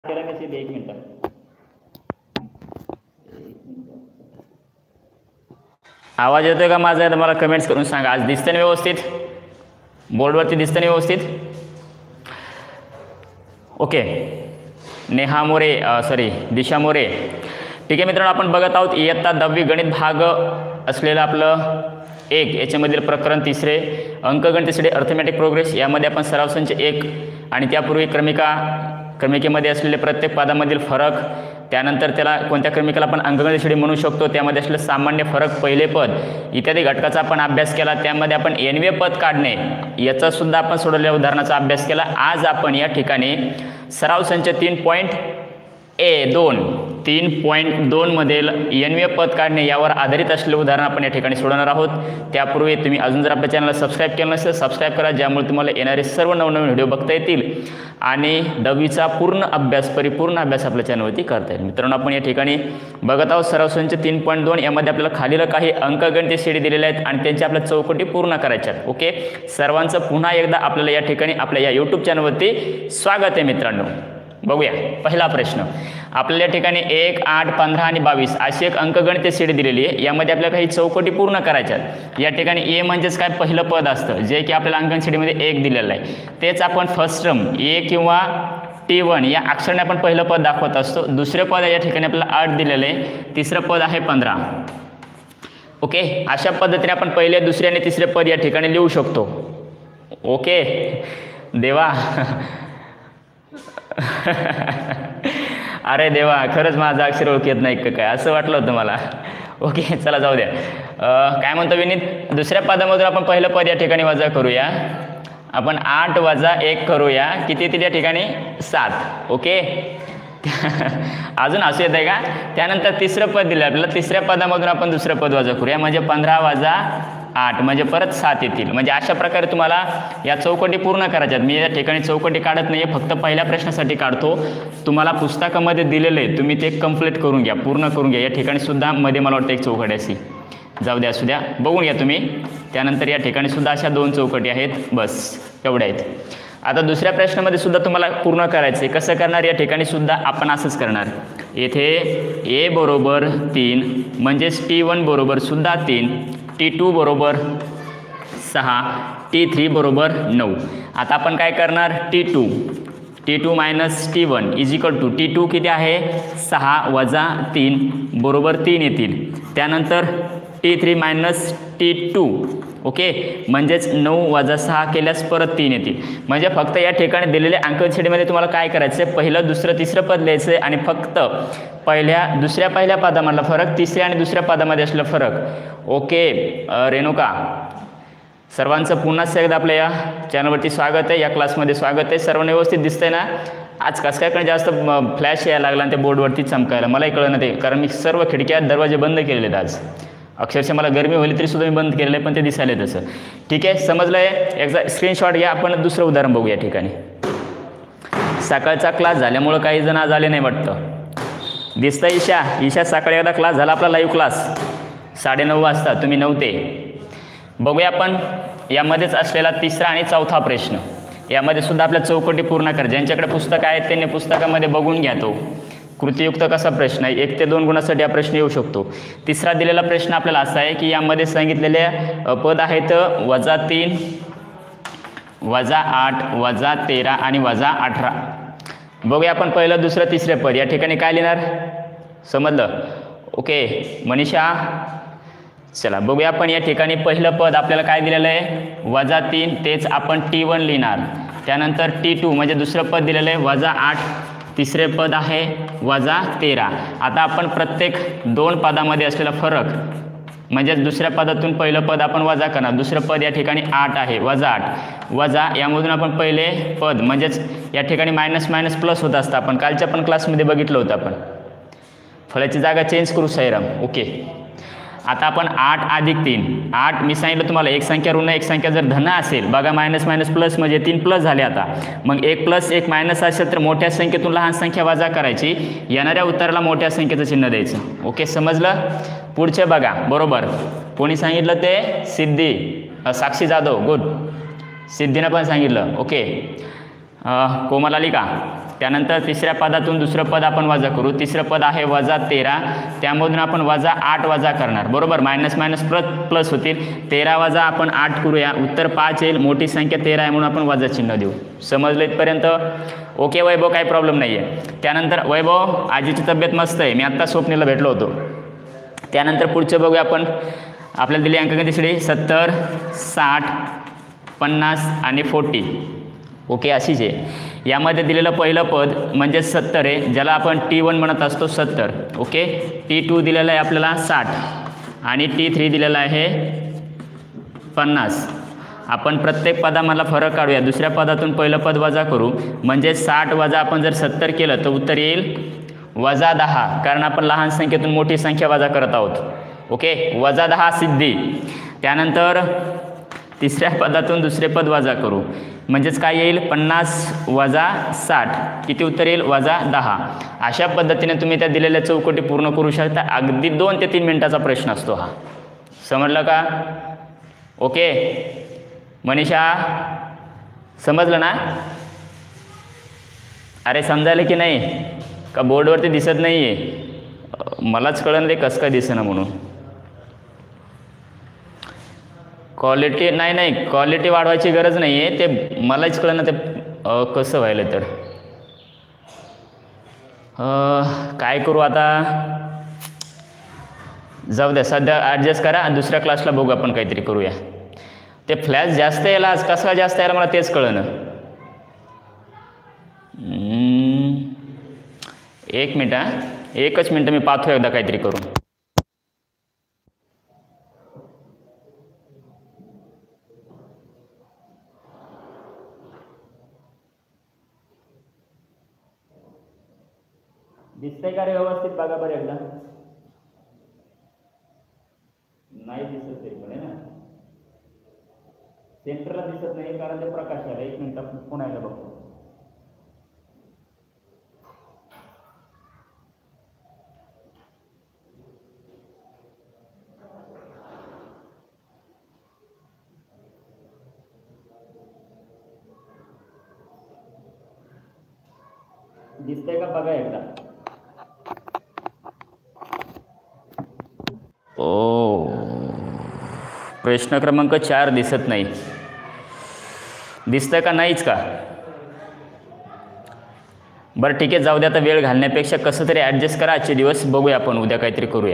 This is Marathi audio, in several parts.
करेंगे सिर्फ 1 मिनट. आवाज येतोय का माझा? तर मला कमेंट्स करून सांगा. आज दिसतं ना व्यवस्थित? बोर्डवरती दिसतं ना व्यवस्थित? ओके. नेहा मोरे, दिशा मोरे. ठीक आहे मित्रांनो, आपण बघत आहोत इयत्ता 10वी गणित भाग असलेलं आपलं 1 याच्यामधील प्रकरण 3 अंकगणितासाठी अर्थमॅटिक प्रोग्रेस. यामध्ये आपण सराव संच 1 आणि त्यापूर्वी क्रमिकेमध्ये असलेले प्रत्येक पदामधील फरक, त्यानंतर त्याला कोणत्या क्रमिकाला आपण अंकगणितासाठी म्हणू शकतो, त्यामध्ये असलेले सामान्य फरक, पहिले पद इत्यादी घटकाचा आपण अभ्यास केला. त्यामध्ये आपण एनवे पद काढणे याचा सुद्धा आपण सोडवलेल्या उदाहरणाचा अभ्यास केला. आज आपण या ठिकाणी सराव संच 3.2 मधील एनवे पद काढणे यावर आधारित असलेले उदाहरण आपण या ठिकाणी सोडवणार आहोत. त्यापूर्वी तुम्ही अजून जर आपल्या चॅनलला सबस्क्राईब केलं नसेल सबस्क्राईब करा, ज्यामुळे तुम्हाला येणारे सर्व नवनवीन व्हिडिओ बघता येतील आणि 10वीचा परिपूर्ण अभ्यास आपल्या चॅनलवरती करता येईल. मित्रांनो, आपण या ठिकाणी बघत आहोत सराव संच 3.2. यामध्ये आपल्याला खालील काही अंकगणित शेडी दिलेले आहेत आणि त्यांच्या आपल्या चौकटी पूर्ण करायच्या आहेत. ओके, सर्वांचं पुन्हा एकदा आपल्याला या ठिकाणी आपल्या या यूट्यूब चॅनलवरती स्वागत आहे. मित्रांनो, बघूया पहिला प्रश्न. आपल्याला या ठिकाणी 1, 8, 15 आणि 22 अशी एक अंकगणित शेडी दिलेली आहे. यामध्ये आपल्याला काही चौकटी पूर्ण करायच्या आहेत. या ठिकाणी ए म्हणजेच काय, पहिलं पद असतं जे की आपल्याला अंकगणित शेडीमध्ये 1 दिलेलं आहे. तेच आपण फर्स्ट टर्म ए किंवा T1 या अक्षराने आपण पहिलं पद दाखवत असतो. दुसरे पद या ठिकाणी आपल्याला 8 दिलेलं आहे. तिसरं पद आहे 15. ओके, अशा पद्धतीने आपण पहिले, दुसरे आणि तिसरे पद या ठिकाणी लिहू शकतो. ओके देवा अरे देवा, खरंच माझं अक्षर ओळख येत नाही का काय, असं वाटलं होतं मला. ओके, चला जाऊ द्या. काय म्हणतो विनीत, दुसऱ्या पदामधून आपण पहिलं पद या ठिकाणी वजा करूया. आपण 8 वजा 1 करूया. किती येतील या ठिकाणी? 7. ओके अजून असं येत आहे का? त्यानंतर तिसरं पद दिलं आपल्याला. तिसऱ्या पदामधून आपण दुसरं पद वजा करूया, म्हणजे 15 वजा 8 म्हणजे परत 7 येतील. म्हणजे अशा प्रकारे तुम्हाला या चौकटी पूर्ण करायच्या आहेत. मी या ठिकाणी चौकटी काढत नाही आहे, फक्त पहिल्या प्रश्नासाठी काढतो. तुम्हाला पुस्तकामध्ये दिलेलं आहे, तुम्ही ते कंप्लीट करून घ्या, पूर्ण करून घ्या. या ठिकाणी सुद्धा मध्ये मला वाटतं एक चौकटी अशी, जाऊ द्या असू द्या, बघून घ्या तुम्ही. त्यानंतर या ठिकाणी सुद्धा अशा 2 चौकटी आहेत, बस एवढ्या आहेत. आता दुसऱ्या प्रश्नामध्ये सुद्धा तुम्हाला पूर्ण करायचं आहे. कसं करणार? या ठिकाणी सुद्धा आपण असंच करणार. येथे ए बरोबर 3 म्हणजेच T1 बरोबर सुद्धा 3, T2 बरोबर 6, T3 बरोबर 9. आता आपण काय करणार? T2 minus T1 is equal to T2 किती आहे? 6 वजा 3 बरोबर 3 येतील. त्यानंतर T3 मायनस T2. ओके, म्हणजेच 9 वजा 6 केल्यास परत 3 येतील. म्हणजे फक्त या ठिकाणी दिलेल्या अंकगणित शेडीमध्ये तुम्हाला काय करायचं आहे? पहिलं, दुसरं, तिसरं पद लिहायचं आहे आणि फक्त दुसऱ्या पदामधला फरक, तिसऱ्या आणि दुसऱ्या पदामध्ये असलेला फरक. ओके रेणुका, सर्वांचं पुन्हा एकदा आपल्या या चॅनलवरती स्वागत आहे, या क्लासमध्ये स्वागत आहे. सर्वांना व्यवस्थित दिसतंय ना? आज कसं काय जास्त फ्लॅश यायला लागला आणि ते बोर्डवरती चमकायला मलाही कळलं नाही, कारण मी सर्व खिडक्या दरवाजे बंद केलेले आहेत. आज अक्षरशः मला गरमी होईल तरी सुद्धा मी बंद केलेलं आहे, पण ते दिसायला तसं. ठीक आहे, समजलं आहे? एकदा स्क्रीनशॉट घ्या. आपण दुसरं उदाहरण बघू. या ठिकाणी सकाळचा क्लास झाल्यामुळं काही जण आज आले नाही वाटतं. दिसतं ईशा सकाळी एकदा क्लास झाला आपला, लाईव्ह क्लास 9:30 वाजता, तुम्ही नव्हते. बघूया आपण यामध्येच असलेला तिसरा आणि चौथा प्रश्न. यामध्ये सुद्धा आपल्या चौकटी पूर्ण करा. ज्यांच्याकडे पुस्तक आहेत त्यांनी पुस्तकामध्ये बघून घ्या. तो कृतीयुक्त कसा प्रश्न आहे, 1 ते 2 गुणासाठी हा प्रश्न येऊ शकतो. तिसरा दिलेला प्रश्न आपल्याला असा आहे की यामध्ये सांगितलेले पद आहेत -3, -8, -13 आणि -18. बघूया आपण पहिलं, दुसरं, तिसरे पद. या ठिकाणी काय लिहिणार? समजलं? ओके मनीषा, चला बघूया आपण. या ठिकाणी पहिलं पद आपल्याला काय दिलेलं आहे? -3, तेच आपण T1 लिहिणार. त्यानंतर T2 म्हणजे दुसरं पद दिलेलं आहे -8, तिसरे पद आहे -13. आता आपण प्रत्येक 2 पदामध्ये असलेला फरक, म्हणजे दुसऱ्या पदातून पहिलं पद आपण वजा करणार. दुसरं पद या ठिकाणी 8 आहे, -8 वजा यामधून आपण पहिले पद, म्हणजेच या ठिकाणी मायनस मायनस प्लस होत असतं. आपण कालच्या पण क्लासमध्ये बघितलं होतं. आपण फळाची जागा चेंज करू साईराम. ओके, आता आपण 8 अधिक 3, 8 मी सांगितलं तुम्हाला, एक संख्या ऋण एक संख्या जर धन असेल, बघा मायनस मायनस प्लस म्हणजे 3 प्लस झाले. आता मग 1 प्लस 1 मायनस असेल तर मोठ्या संख्येतून लहान संख्या वजा करायची, येणाऱ्या उत्तराला मोठ्या संख्येचं चिन्ह द्यायचं. ओके, समजलं? पुढचे बघा. बरोबर कोणी सांगितलं? ते साक्षी जाधव. गुड, सिद्धीनं पण सांगितलं. ओके, कोमल आली का? त्यानंतर तिसऱ्या पदातून दुसरं पद आपण वजा करू. तिसरं पद आहे -13, त्यामधून आपण -8 वजा करणार, बरोबर. मायनस मायनस प्लस प्लस होतील. 13 वजा आपण 8 करूया, उत्तर 5 येईल. मोठी संख्या 13 आहे म्हणून आपण वजा चिन्ह देऊ. समजलं इथपर्यंत? ओके वैभव, काही प्रॉब्लेम नाही आहे. त्यानंतर वैभव, आजीची तब्येत मस्त आहे, मी आत्ता स्वप्नीला भेटलो होतो. त्यानंतर पुढचं बघूया आपण. आपल्याला दिली अंकगणित श्रेणी 70, 60, 50 आणि 40. ओके, अशीच आहे. यामध्ये दिलेलं पहिलं पद म्हणजे 70 आहे, ज्याला आपण T1 म्हणत असतो 70. ओके, T2 दिलेलं आहे आपल्याला 60 आणि T3 दिलेलं आहे 50. आपण प्रत्येक पदामधला फरक काढूया. दुसऱ्या पदातून पहिलं पद वजा करू, म्हणजे 60 वजा आपण जर 70 केलं तर उत्तर येईल -10, कारण आपण लहान संख्येतून मोठी संख्या वजा करत आहोत. ओके, -10 सिद्धी. त्यानंतर तिसऱ्या पदातून दुसरे पद वजा करू, म्हणजेच काय येईल 50 वजा 60, किती उत्तर येईल -10. अशा पद्धतीने तुम्ही त्या दिलेल्या चौकटी पूर्ण करू शकता. अगदी 2 ते 3 मिनिटाचा प्रश्न असतो हा. समजलं का? ओके मनीषा, समजलं ना? अरे समजायला की नाही? का बोर्डवरती दिसत नाही आहे? मलाच कळलं ते कसं काय दिसेना म्हणून. क्वालिटी नाही, क्वालिटी वाढवायची गरज नाही आहे, ते मलाच कळलं ना ते कसं व्हायलं. तर काय करू आता, जाऊ द्या, सध्या ॲडजस्ट करा. दुसऱ्या क्लासला बघू आपण, काहीतरी करूया. ते फ्लॅश जास्त यायला, आज कसा जास्त यायला मला तेच कळलं. 1 मिनिट, 1च मिनटं मी पाहतो एकदा काहीतरी करून. दिसतंय का रे व्यवस्थित? बघा बरं एकदा. नाही दिसत आहे पण, आहे ना? सेंटरला दिसत नाही कारण ते प्रकाश आला. 1 मिनिट पुन्हा एकदा बघतो. दिसतंय का बघा एकदा. ओ, प्रश्न क्रमांक 4 दिसत नाही. दिसतंय का? नाहीच का? बरं ठीक आहे, जाऊ द्या. आता वेळ घालण्यापेक्षा कसं तरी ॲडजस्ट करा आजचे दिवस. बघूया आपण, उद्या काहीतरी करूया.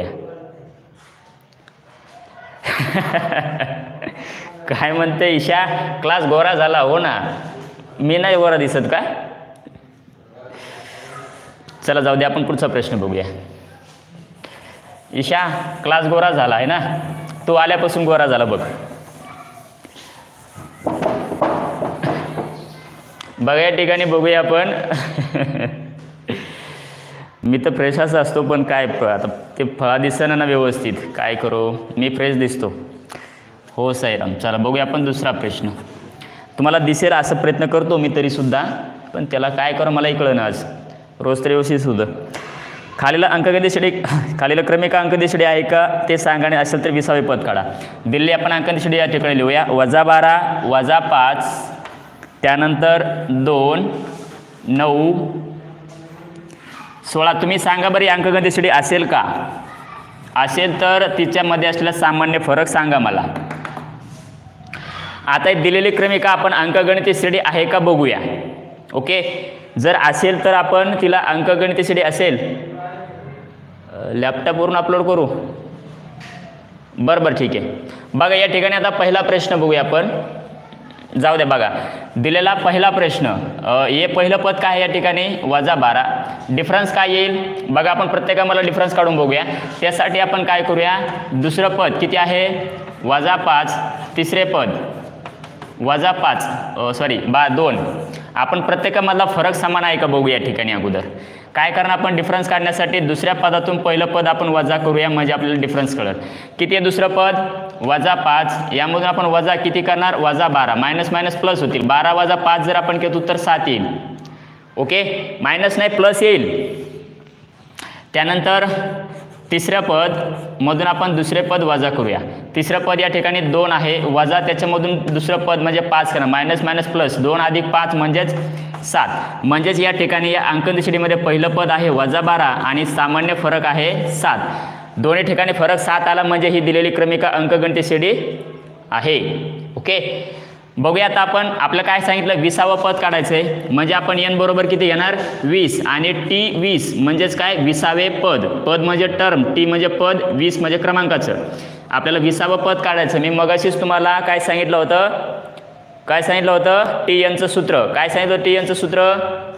काय म्हणते ईशा? क्लास गोरा झाला? हो ना, मी नाही गोरा दिसत का? चला जाऊ द्या, आपण पुढचा प्रश्न बघूया. ईशा, क्लास गोरा झाला आहे ना? तू आल्यापासून गोरा झाला बघ. बघा या ठिकाणी बघूया आपण. मी तर फ्रेशच असतो, पण काय आता ते फळा दिसना ना व्यवस्थित, काय करू? मी फ्रेश दिसतो. हो साईराम. चला बघूया आपण दुसरा प्रश्न. तुम्हाला दिसेल असं प्रयत्न करतो मी तरीसुद्धा, पण त्याला काय करू मलाही कळेना आज. रोज तर व्यवस्थित सुद्धा. खालीला अंकगणित श्रेणी, खालीला क्रमिका अंकगणित श्रेणी आहे का ते सांगा, आणि असेल तर 20वे पद काढा. दिल्ली आपण अंकगणित श्रेणी या ठिकाणी लिहूया. -12 -5, त्यानंतर 2, 9, 16. तुम्ही सांगा बरी अंकगणित श्रेणी असेल का? असेल तर तिच्यामध्ये असलेला सामान्य फरक सांगा मला. आता दिलेली क्रमिका आपण अंकगणित श्रेणी आहे का बघूया. ओके, जर असेल तर आपण तिला अंकगणित श्रेणी असेल, लॅपटॉपवरून अपलोड करू. बरं ठीक आहे. बघा या ठिकाणी आता पहिला प्रश्न बघूया आपण. जाऊ द्या, बघा दिलेला पहिला प्रश्न. हे पहिलं पद काय आहे या ठिकाणी? -12. डिफरन्स काय येईल बघा. आपण प्रत्येकाला डिफरन्स काढून बघूया. त्यासाठी आपण काय करूया, दुसरं पद किती आहे? -5. तिसरे पद -5, 2. आपण प्रत्येकामधला फरक समान आहे का बघू या ठिकाणी. अगोदर काय करणार आपण? डिफरन्स काढण्यासाठी दुसऱ्या पदातून पहिलं पद आपण वजा करूया, म्हणजे आपल्याला डिफरन्स कळेल. किती आहे दुसरं पद? -5. यामधून आपण वजा किती करणार? -12. मायनस मायनस प्लस होतील. 12 - 5 जर आपण केलं उत्तर 7 येईल. ओके, मायनस नाही प्लस येईल. त्यानंतर तिसऱ्या पद मधून आपण दुसरे पद वजा करूया. तिसरं पद या ठिकाणी 2 आहे, वजा त्याच्यामधून दुसरं पद म्हणजे 5 करणार. मायनस मायनस प्लस 2 + 5 म्हणजेच 7. म्हणजेच या ठिकाणी या अंकगणित पहिलं पद आहे -12 आणि सामान्य फरक आहे 7. दोन्ही ठिकाणी फरक 7 आला म्हणजे ही दिलेली क्रमिका अंकगणित श्रेणी आहे. ओके, बघूया आता आपण आपलं काय सांगितलं 20वे पद काढायचं आहे. म्हणजे आपण n बरोबर किती घेणार 20 आणि t 20 म्हणजेच काय 20वे पद. पद म्हणजे टर्म, t म्हणजे पद, 20 म्हणजे क्रमांकाचं. आपल्याला 20वे पद काढायचं. मी मगाशीच तुम्हाला काय सांगितलं होतं tn चं सूत्र. काय सांगितलं tn चं सूत्र?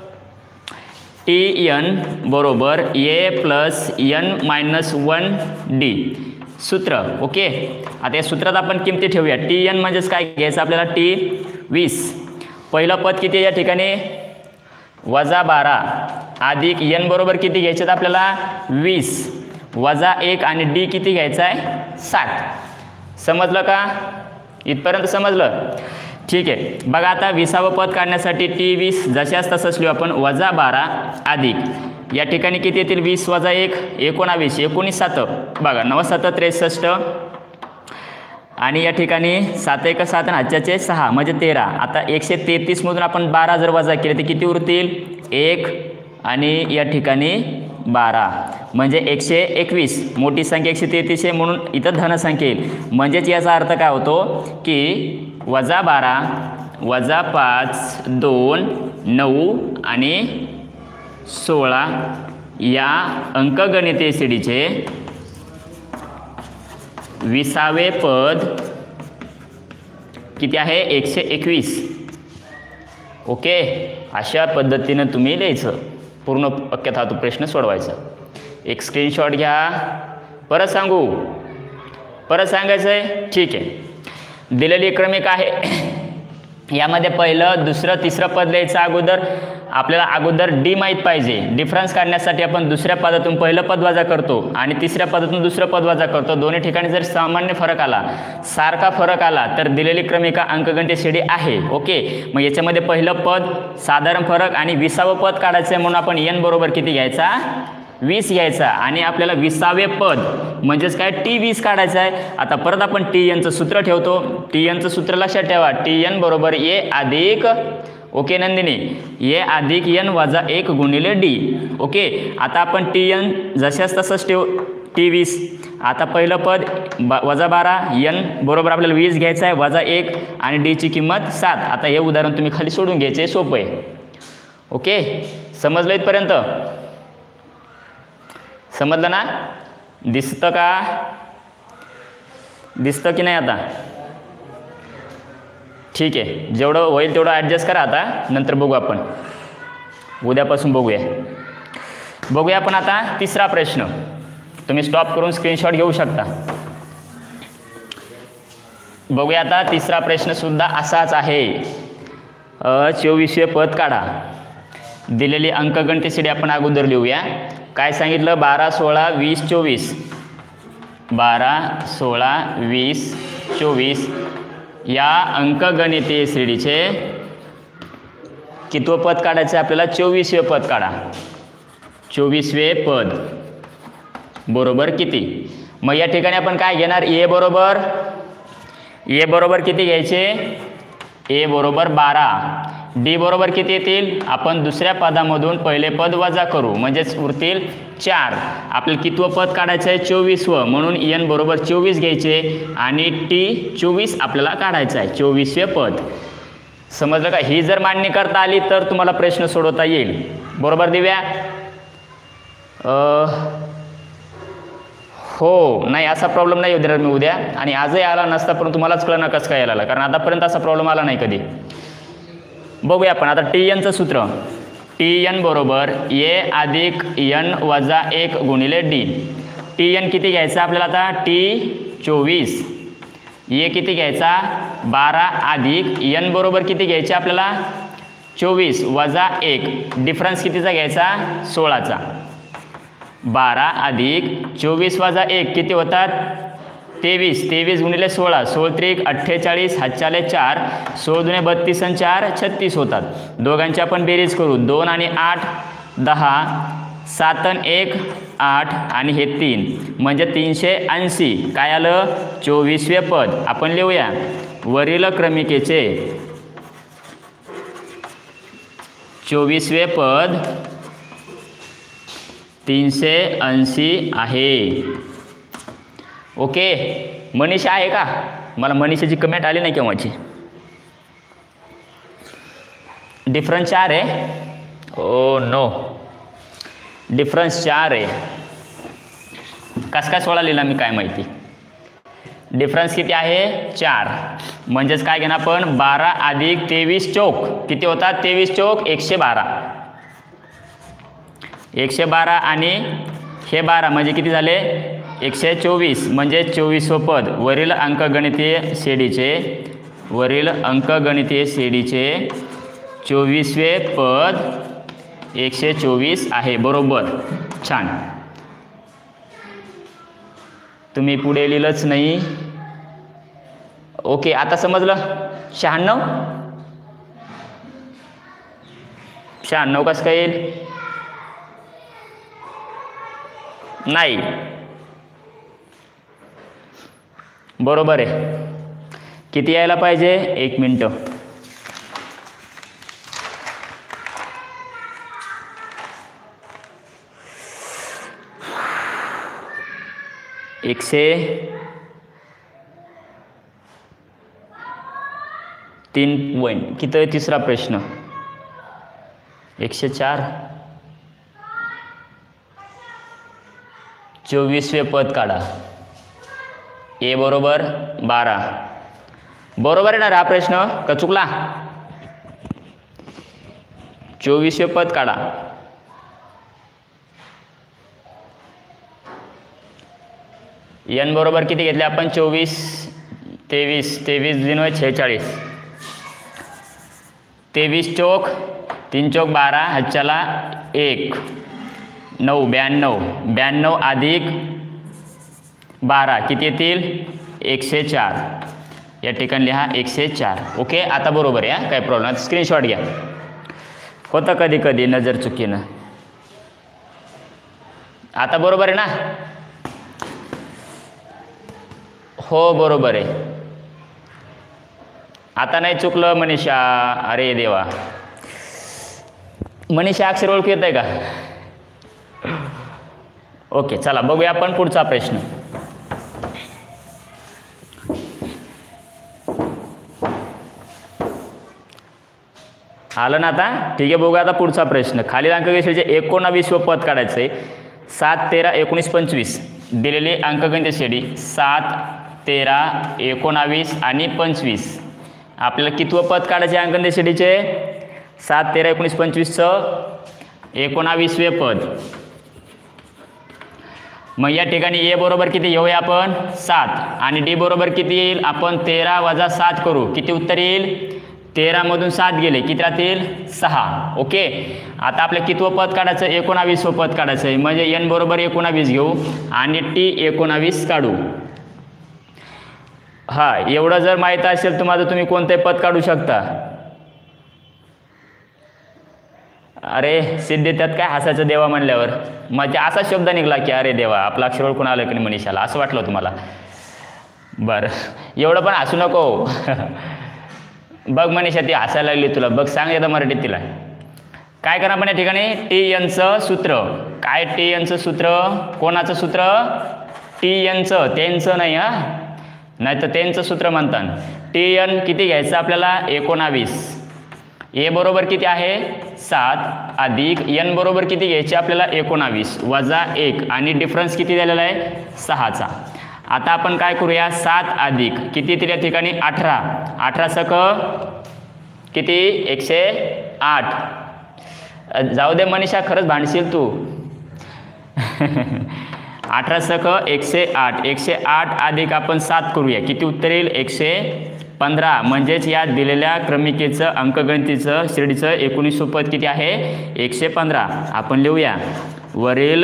tn बरोबर a प्लस n - 1d सूत्र. ओके, आता या सूत्रात आपण किमती ठेवूया. tn म्हणजेच काय घ्यायचं आपल्याला t 20. पहिलं पद किती या ठिकाणी -12 अधिक n बरोबर किती घ्यायचे आपल्याला 20 वजा 1 आणि d किती घ्यायचा आहे 7. समजलं का? इथपर्यंत समजलं? ठीक आहे. बघा आता 20वे पद काढण्यासाठी t 20 जशाच तसंच लिहू आपण -12 अधिक या ठिकाणी किती येतील 20 वजा 1 19 19 7 बघा 9 7 63 आणि या ठिकाणी 7 1 7 हातच्याचे 6 म्हणजे 13. आता 133 मधून आपण 12 जर वजा केले तर किती उरतील 1 आणि या ठिकाणी 12 म्हणजे 121. मोठी संख्या 133 आहे म्हणून इथं धनसंख्या येईल. म्हणजेच याचा अर्थ काय होतो की -12 वजा 5 2 9 आणि 16 या अंकगणितीय श्रेणीचे 20वे पद किती आहे 121. ओके, अशा पद्धतीनं तुम्ही लिहायचं. पूर्ण वाक्यात हा तो प्रश्न सोडवायचा. एक स्क्रीनशॉट घ्या. परत सांगायचं आहे. ठीक आहे, दिलेली क्रमिका आहे. यामध्ये पहिलं दुसरं तिसरं पद लिहायचं. आपल्याला डी माहीत पाहिजे. डिफरन्स काढण्यासाठी आपण दुसऱ्या पदातून पहिलं पद वजा करतो आणि तिसऱ्या पदातून दुसरं पद वजा करतो. दोन्ही ठिकाणी जर सामान्य फरक आला, सारखा फरक आला तर दिलेली क्रमिका अंकगणित श्रेणी आहे. ओके, मग याच्यामध्ये पहिलं पद साधारण फरक आणि 20वे पद काढायचं आहे म्हणून आपण n बरोबर किती घ्यायचा 20 घ्यायचा आणि आपल्याला 20वे पद म्हणजेच काय t 20 काढायचं आहे. आता परत आपण tn चं सूत्र ठेवतो. tn चं सूत्र लक्षात ठेवा. tn बरोबर a अधिक ओके नंदिनी a अधिक n वजा 1 गुणिले d. ओके, आता आपण tn जशाच तसंच ठेवू t 20. आता पहिलं पद -12 n बरोबर आपल्याला 20 घ्यायचं आहे वजा 1 आणि d ची किंमत 7. आता हे उदाहरण तुम्ही खाली सोडून घ्यायचे, सोपं आहे. ओके, समजलं इथपर्यंत? समजलं ना? दिसतं का? दिसतं की नाही आता? ठीक आहे, जेवढं होईल तेवढं ॲडजस्ट करा. आता नंतर बघू आपण, उद्यापासून बघूया आपण आता तिसरा प्रश्न. तुम्ही स्टॉप करून स्क्रीनशॉट घेऊ शकता. बघूया आता तिसरा प्रश्न सुद्धा असाच आहे. 24वे पद काढा. दिलेली अंकगणित श्रेणी आपण अगोदर लिहूया. काय सांगितलं 12 16 20 24 12 16 20 24 या अंकगणितीय श्रेणीचे कितवं पद काढायचं आपल्याला 24वे पद काढा. 24वे पद बरोबर किती? मग या ठिकाणी आपण काय घेणार a बरोबर किती घ्यायचे a बरोबर 12 d बरोबर किती येतील आपण दुसऱ्या पदामधून पहिले पद वजा करू म्हणजेच उरतील 4. आपल्याला कितवं पद काढायचं आहे 24वं म्हणून n बरोबर 24 घ्यायचे आणि t 24 आपल्याला काढायचं आहे 24वे पद. समजलं का? ही जर मांडणी करता आली तर तुम्हाला प्रश्न सोडवता येईल. बरोबर दिव्या? हो नाही असा प्रॉब्लेम नाही देणार मी उद्या आणि आजही आला नसता पण तुम्हालाच कळणार कसं काय आला कारण आतापर्यंत असा प्रॉब्लेम आला नाही कधी. बघूया आपण आता tn चं सूत्र. tn बरोबर a अधिक n वजा 1 गुणिले d. tn किती घ्यायचा आपल्याला आता t 24 a किती घ्यायचा 12 अधिक n बरोबर किती घ्यायचे आपल्याला 24 वजा 1 डिफरन्स कितीचा घ्यायचा 16चा. 12 अधिक 24 वजा 1 किती होतात 23 23 गुणिले 16 16 त्रिक 48 हातच्याले 4 16 दुने 32 आणि 4 36 होतात. दोघांची आपण बेरीज करू 2 आणि 8 10 7 आणि 1 8 आणि हे 3 म्हणजे 380 काय आलं 24वे पद. आपण लिहूया वरील क्रमिकेचे 24वे पद 380 आहे. ओके, मनीषा आहे का? मला मनीषाची कमेंट आली नाही केव्हाची. डिफरन्स 4 आहे. ओ नो, डिफरन्स 4 आहे. कस काय 16 लिहिला मी काय माहिती. डिफरन्स किती आहे? 4. म्हणजेच काय घेणार आपण? 12 अधिक 23 चौक किती होतात? 23 चौक 112. 112 आणि हे 12 म्हणजे किती झाले? 124. म्हणजे 24वे पद वरील अंकगणितीय श्रेणीचे 24वे पद 124 आहे. बरोबर, छान. तुम्ही पुढे लिहिलंच नाही. ओके, आता समजलं. 96 कसं काय येईल? नाही, बरोबर आहे. किती यायला पाहिजे? 1 मिनिट. एकशे 3 किती? तिसरा प्रश्न 104. 24वे पद काढा. ए बरोबर 12. बरोबर आहे ना हा प्रश्न का चुकला? 24वे पद काढा. n बरोबर किती घेतले आपण? 24, 23, 23 46. 23 चौक 3 चौक 12, ह्याच्याला 1 9 92 अधिक 12 किती येतील? 104. या ठिकाणी लिहा 104. ओके, आता बरोबर आहे. काय प्रॉब्लेम? स्क्रीनशॉट घ्या. होतं कधी कधी नजर चुकीनं. आता बरोबर आहे ना? हो बरोबर आहे. आता नाही चुकलं मनीषा. अरे देवा, मनीषा अक्षर ओळखू येत आहे का? ओके, चला बघूया आपण पुढचा प्रश्न. आलं ना आता? ठीक आहे, बघूया आता पुढचा प्रश्न. खालील अंकगणित 19वे पद काढायचं आहे. 7, 13, 19, 25 दिलेली अंकगणित श्रेणी 7, 13, 19 आणि 25. आपल्याला कितवं पद काढायचे अंकगणित श्रेणीचे? 7, 13, 19, 25चं 19वे पद. मग या ठिकाणी ए बरोबर किती घेऊया आपण? 7. आणि डी बरोबर किती येईल? आपण 13 वजा 7 करू. किती उत्तर येईल? 13 मधून 7 गेले किती राहतील? 6. ओके, आता आपल्या कितवं पद काढायचं? 19वे पद काढायचं आहे. म्हणजे n बरोबर 19 घेऊ आणि टी 19 काढू. हा, एवढं जर माहीत असेल तुम्हाला, तुम्ही कोणतेही पद काढू शकता. अरे सिद्धी, त्यात काय हसायचं देवा म्हणल्यावर? म्हणजे असा शब्द निघाला की अरे देवा, आपला अक्षर ओळखून आलं की नाही मनीषाला, असं वाटलं तुम्हाला? बरं, एवढं पण हसू नको. बघ मनीषा, ती हसायला लागली तुला. बघ, सांग येतं मराठीत तिला. काय करा आपण या ठिकाणी? TN सूत्र. काय TN सूत्र? कोणाचं सूत्र? TN, त्यांचं नाही. नाही तर त्यांचं सूत्र म्हणतात. TN किती घ्यायचं आपल्याला? 19. ए बरोबर किती आहे? 7 अधिक n बरोबर किती घ्यायचे आपल्याला? 19 वजा 1 आणि डिफरन्स किती दिलेला आहे? 6चा. आता आपण काय करूया? 7 अधिक किती येतील या ठिकाणी? 18. 18 सक किती? 108. जाऊ दे मनीषा, खरंच भांडशील तू. 18 सक 108. 108 अधिक आपण 7 करूया. किती उत्तर येईल? 115. म्हणजेच या दिलेल्या क्रमिकेचं अंकगणितीचं श्रेणीचं 19वे पद किती आहे? 115. आपण लिहूया, वरील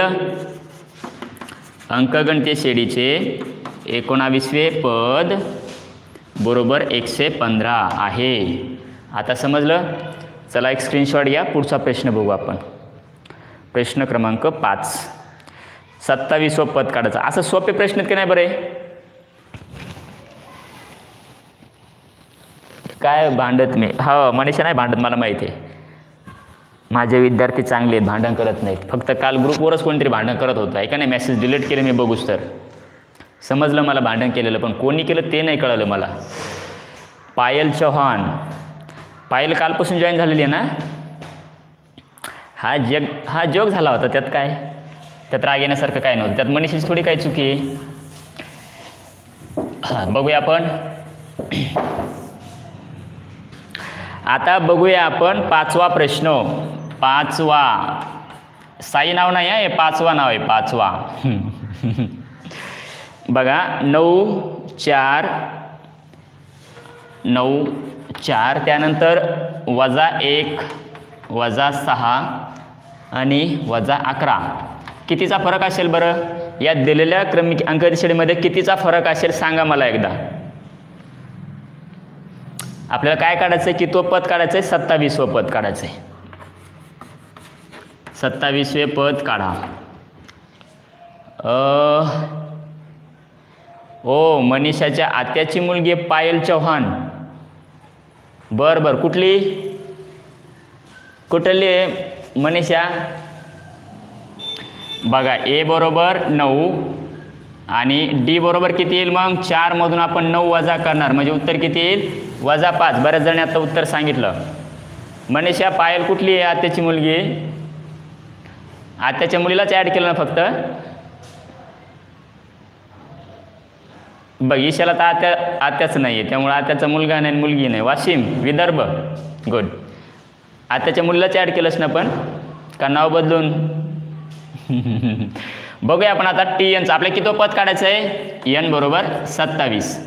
अंकगणितीय श्रेणीचे 19वे पद बरोबर 115 आहे. आता समजलं? चला एक स्क्रीनशॉट घ्या. पुढचा प्रश्न बघू आपण. प्रश्न क्रमांक 5. 27वे पद काढायचं. असं सोपे प्रश्न आहेत की नाही बरे? काय भांडत मी? हो, मनीषा नाही भांडत, मला माहिती आहे. माझे विद्यार्थी चांगले आहेत, भांडण करत नाहीत. फक्त काल ग्रुपवरच कोणतरी भांडण करत होतं आहे का नाही, मेसेज डिलीट केले मी बघूच तर समजलं मला भांडण केलेलं, पण कोणी केलं ते नाही कळलं मला. पायल चौहान, पायल कालपासून जॉईन झालेली आहे ना. हा जोक झाला होता, त्यात काय, त्यात राग येण्यासारखं काय नव्हतं, त्यात मनीषीची थोडी काही चुकी आहे. बघूया आपण आता, बघूया आपण 5वा प्रश्न. 5वा साई नाव नाही आहे, 5वा नाव आहे, 5वा. बघा 9 4 9 4 त्यानंतर -1 -6 आणि -11 कितीचा फरक असेल बरं? या दिलेल्या क्रमिक अंकश्रेणीमध्ये कितीचा फरक असेल सांगा मला एकदा. आपल्याला काय काढायचं आहे? कितवं पद काढायचं आहे? 27वं पद काढायचं आहे. 27वे पद काढा. ओ मनीषाच्या आत्याची मुलगी पायल चौहान. बरं कुठली आहे मनीषा? बघा ए बरोबर 9 आणि डी बरोबर किती येईल मग? 4 मधून आपण 9 वजा करणार म्हणजे उत्तर किती येईल? -5. बऱ्याच जणी आता उत्तर सांगितलं. मनीषा पायल कुठली आहे? आत्याची मुलगी. आत्याच्या मुलीलाच ॲड केलं ना फक्त. बघ ईशाला तर आत्याच नाही आहे, त्यामुळे आत्याचा मुलगा नाही मुलगी नाही. वाशिम विदर्भ, गुड. आत्याच्या मुलीलाच ॲड केलंच ना पण, का नाव बदलून? बघूया आपण आता TNचं आपल्या किती पद काढायचं आहे? n बरोबर 27.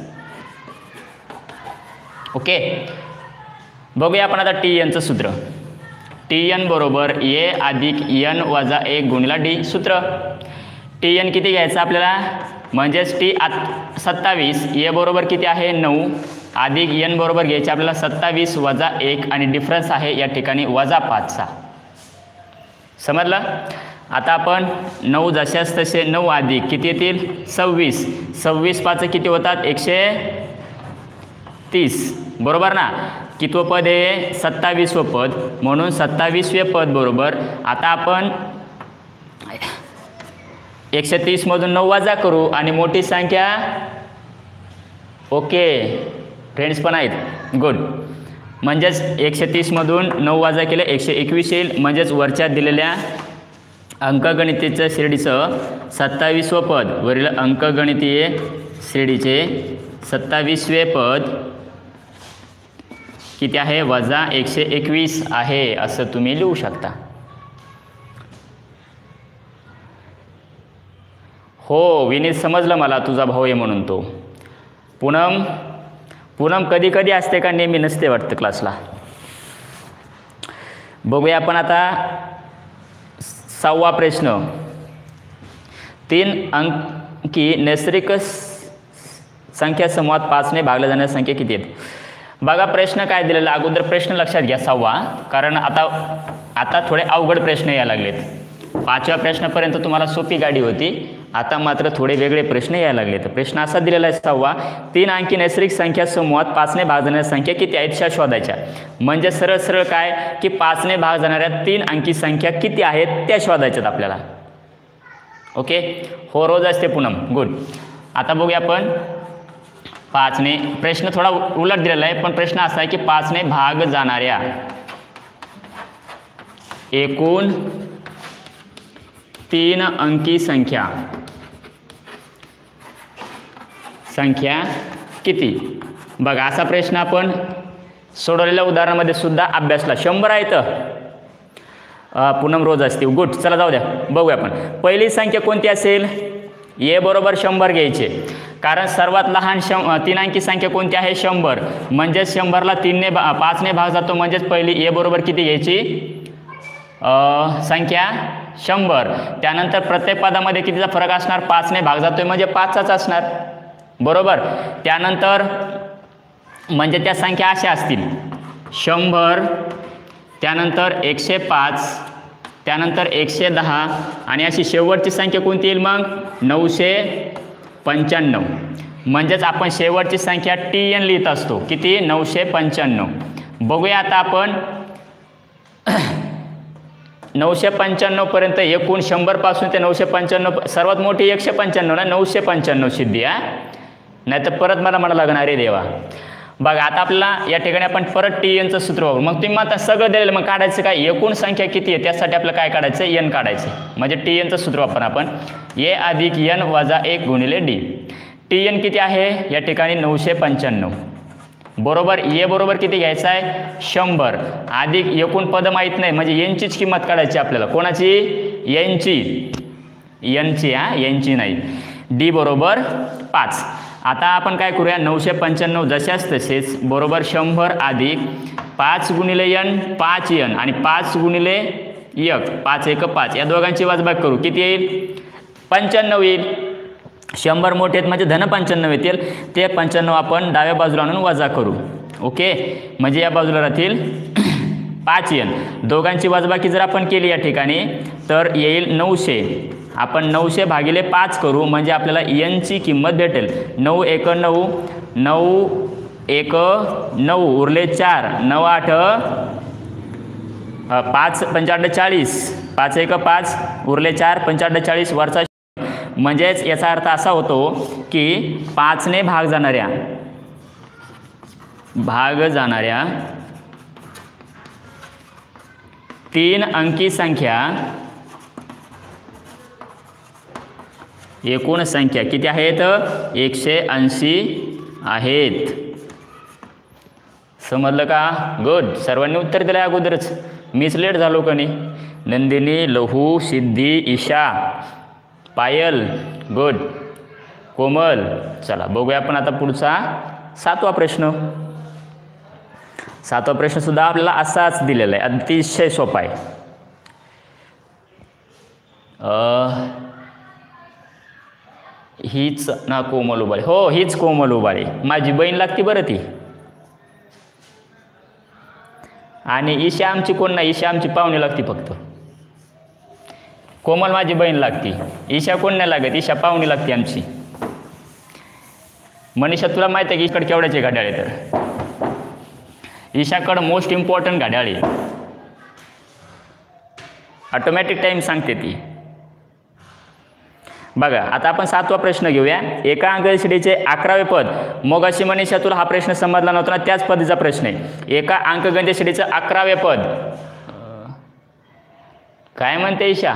ओके, बघूया आपण आता TNचं सूत्र. TN बरोबर A अधिक n वजा 1 गुणिला D. सूत्र TN किती घ्यायचं आपल्याला? म्हणजेच 27 A बरोबर किती आहे? 9 अधिक n बरोबर घ्यायचे आपल्याला 27 वजा 1 आणि डिफरन्स आहे या ठिकाणी -5चा. समजलं? आता आपण 9 जशास तसे 9 अधिक किती येतील? 26. 26 5 किती होतात? 130. बरोबर ना? कितवं पद आहे? 27वं पद. म्हणून 27वे पद बरोबर. आता आपण 130 मधून 9 वजा करू आणि मोठी संख्या. ओके फ्रेंड्स पण आहेत, गुड. म्हणजेच 130 मधून 9 वजा केले 121 येईल. म्हणजेच वरच्या दिलेल्या अंकगणितीच्या श्रेणीचं 27वं पद, वरील अंकगणितीय श्रेणीचे 27वे पद किती आहे? -121 आहे असं तुम्ही लिहू शकता. हो विनीत, समजलं मला तुझा भाऊ आहे म्हणून. तो पूनम कधी कधी असते का नेहमी नसते वाटतं क्लासला. बघूया आपण आता 6वा प्रश्न. 3 अंकी नैसर्गिक संख्या समूहात 5ने भागल्या जाणाऱ्या संख्या किती आहेत? बघा प्रश्न काय दिलेला, अगोदर प्रश्न लक्षात घ्या 6वा, कारण आता थोडे अवघड प्रश्न यायला लागलेत. 5व्या प्रश्नापर्यंत तुम्हाला सोपी गाडी होती, आता मात्र थोडे वेगळे प्रश्न यायला लागले. तर प्रश्न असा दिलेला आहे 6वा. 3 अंकी नैसर्गिक संख्या समूहात 5ने भाग जाणाऱ्या संख्या किती आहेत त्या शोधायच्या. म्हणजे सरळ काय की 5ने भाग जाणाऱ्या 3 अंकी संख्या किती आहेत त्या शोधायच्यात आपल्याला. ओके, हो रोज असते पूनम, गुड. आता बघूया आपण 5ने, प्रश्न थोडा उलट दिलेला आहे पण प्रश्न असा आहे की 5ने भाग जाणाऱ्या एकूण 3 अंकी संख्या किती. बघा असा प्रश्न आपण सोडवलेल्या उदाहरणामध्ये सुद्धा अभ्यासला. 100 आहेत. पूनम रोज असते, गुड. चला जाऊ द्या, बघूया आपण. पहिली संख्या कोणती असेल? ए बरोबर 100 घ्यायचे, कारण सर्वात लहान 3 अंकी संख्या कोणती आहे? 100. म्हणजेच 100ला 5ने भाग जातो, म्हणजेच पहिली ए बरोबर किती घ्यायची संख्या? 100. त्यानंतर प्रत्येक पदामध्ये कितीचा फरक असणार? 5ने भाग जातोय म्हणजे 5चाच असणार, बरोबर. त्यानंतर म्हणजे त्या संख्या अशा असतील 100, त्यानंतर 105, त्यानंतर 110 आणि अशी शेवटची संख्या कोणती येईल मग? 995. म्हणजेच आपण शेवटची संख्या TN लिहित असतो. किती? 995. बघूया आता आपण 995 पर्यंत एकूण 100 पासून ते 995 सर्वात मोठी 195 ना, 995 सिद्धी हा, नाही तर परत मला लागणार रे देवा. बघा आता आपल्याला या ठिकाणी आपण परत TNचं सूत्र वापरू. मग तुम्ही आता सगळं दिलेलं, मग काढायचं काय, एकूण संख्या किती आहे त्यासाठी आपल्याला काय काढायचं, n काढायचं. म्हणजे TNचं सूत्र वापरा आपण, a अधिक n वजा 1 गुणिले d. TN किती आहे या ठिकाणी 995 बरोबर a बरोबर किती घ्यायचं आहे 100 अधिक एकूण पद माहीत नाही म्हणजे n चीच किंमत काढायची आपल्याला. कोणाची, n ची हा, n ची नाही. d बरोबर 5. आता आपण काय करूया, 995 जशाच तसेच बरोबर 100 अधिक 5 गुणिले n 5n आणि 5 गुणिले 1 5 1 5 या दोघांची वजाबाकी करू. किती येईल 95 येईल. 100 मोठे आहेत म्हणजे धन 95 येतील. ते 95 आपण डाव्या बाजूला आणून वजा करू. ओके, म्हणजे या बाजूला राहतील 5n. दोघांची वजाबाकी जर आपण केली या ठिकाणी तर येईल 900. आपण 900 भागिले 5 करू म्हणजे आपल्याला n ची किंमत भेटेल. 9 1 9 9 1 9 उरले 4 9 8 5 45 40 5 1 5 उरले 4 45 40 वरचा. म्हणजेच याचा अर्थ असा होतो की 5 ने भाग जाणाऱ्या 3 अंकी संख्या एकूण संख्या किती आहेत 180 आहेत. समजलं का. गुड. सर्वांनी उत्तर दिलं अगोदरच, मीच लेट झालो का नाही. नंदिनी, लहू, सिद्धी, ईशा, पायल, गुड, कोमल. चला बघूया आपण आता पुढचा 7वा प्रश्न. 7वा प्रश्न सुद्धा आपल्याला असाच दिलेला आहे, अतिशय सोपा आहे. हीच ना कोमल उबाळे, हो हीच कोमल उबाळे, माझी बहीण लागती बरं ती. आणि ईशा आमची कोण नाही, ईशा आमची पाहुणी लागती फक्त. कोमल माझी बहीण लागती, ईशा कोण नाही लागत, ईशा पाहुणी लागती आमची. मनीषा तुला माहिती आहे की इकडे केवढ्याचे घड्याळे, तर ईशाकडं मोस्ट इम्पॉर्टंट घड्याळे, ऑटोमॅटिक टाईम सांगते ती. बघा आता आपण 7वा प्रश्न घेऊया. एका अंकगणित 11वे पद. मग अशी मनीषा तुला हा प्रश्न समजला नव्हता ना, त्याच पद्धतीचा प्रश्न आहे. एका अंकगणित श्रेणीचं 11वे पद. काय म्हणते ईशा,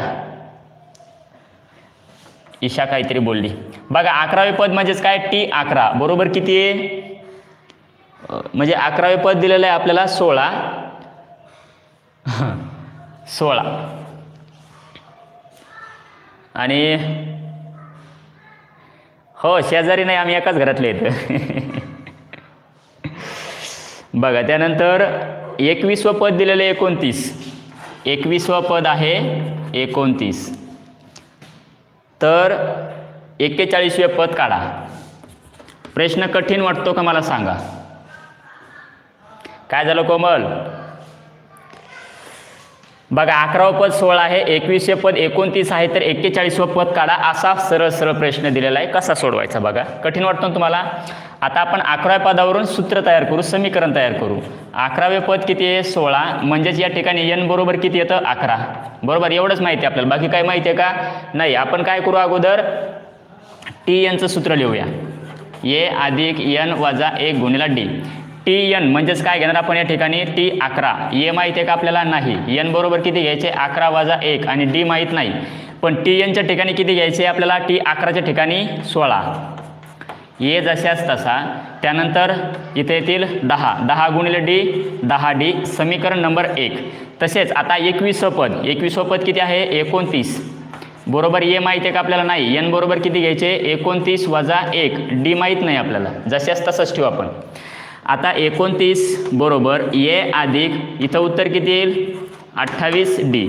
ईशा काहीतरी बोलली. बघा 11वे पद म्हणजेच काय T11 बरोबर किती आहे, म्हणजे 11वे पद दिलेलं आहे आपल्याला 16 आणि हो शेजारी नाही, आम्ही एकाच घरातले येतो. बघा त्यानंतर 21वं पद दिलेलं आहे 29. 21वं पद आहे 29. तर 41वे पद काढा. प्रश्न कठीण वाटतो का मला सांगा. काय झालं कोमल. बघा 11वं पद 16 आहे, 21वे पद 29 आहे, तर 41वं पद काढा. असा सरळ सरळ प्रश्न दिलेला आहे. कसा सोडवायचा बघा. कठीण वाटतो ना तुम्हाला. आता आपण 11व्या पदावरून सूत्र तयार करू, समीकरण तयार करू. 11वे पद किती आहे 16, म्हणजेच या ठिकाणी n बरोबर किती येतं 11 बरोबर. एवढंच माहिती आहे आपल्याला, बाकी काय माहिती आहे का नाही. आपण काय करू अगोदर TNचं सूत्र लिहूया. a अधिक n वजा 1 गुणिले d. TN म्हणजेच काय घेणार आपण या ठिकाणी T11. a माहिती आहे का आपल्याला नाही. n बरोबर किती घ्यायचे 11 वजा 1 आणि d माहीत नाही. पण TNच्या ठिकाणी किती घ्यायचे आपल्याला T11च्या ठिकाणी 16. a जशाच तसा. त्यानंतर इथे येतील 10 गुणिले d 10d. समीकरण नंबर 1. तसेच आता 21वं पद किती आहे 29 बरोबर. a माहिती आहे का आपल्याला नाही. n बरोबर किती घ्यायचे 29 वजा 1 d माहीत नाही आपल्याला. जशाच तसंच ठेवू आपण. आता 29 बरोबर a अधिक इथं उत्तर किती येईल 28d.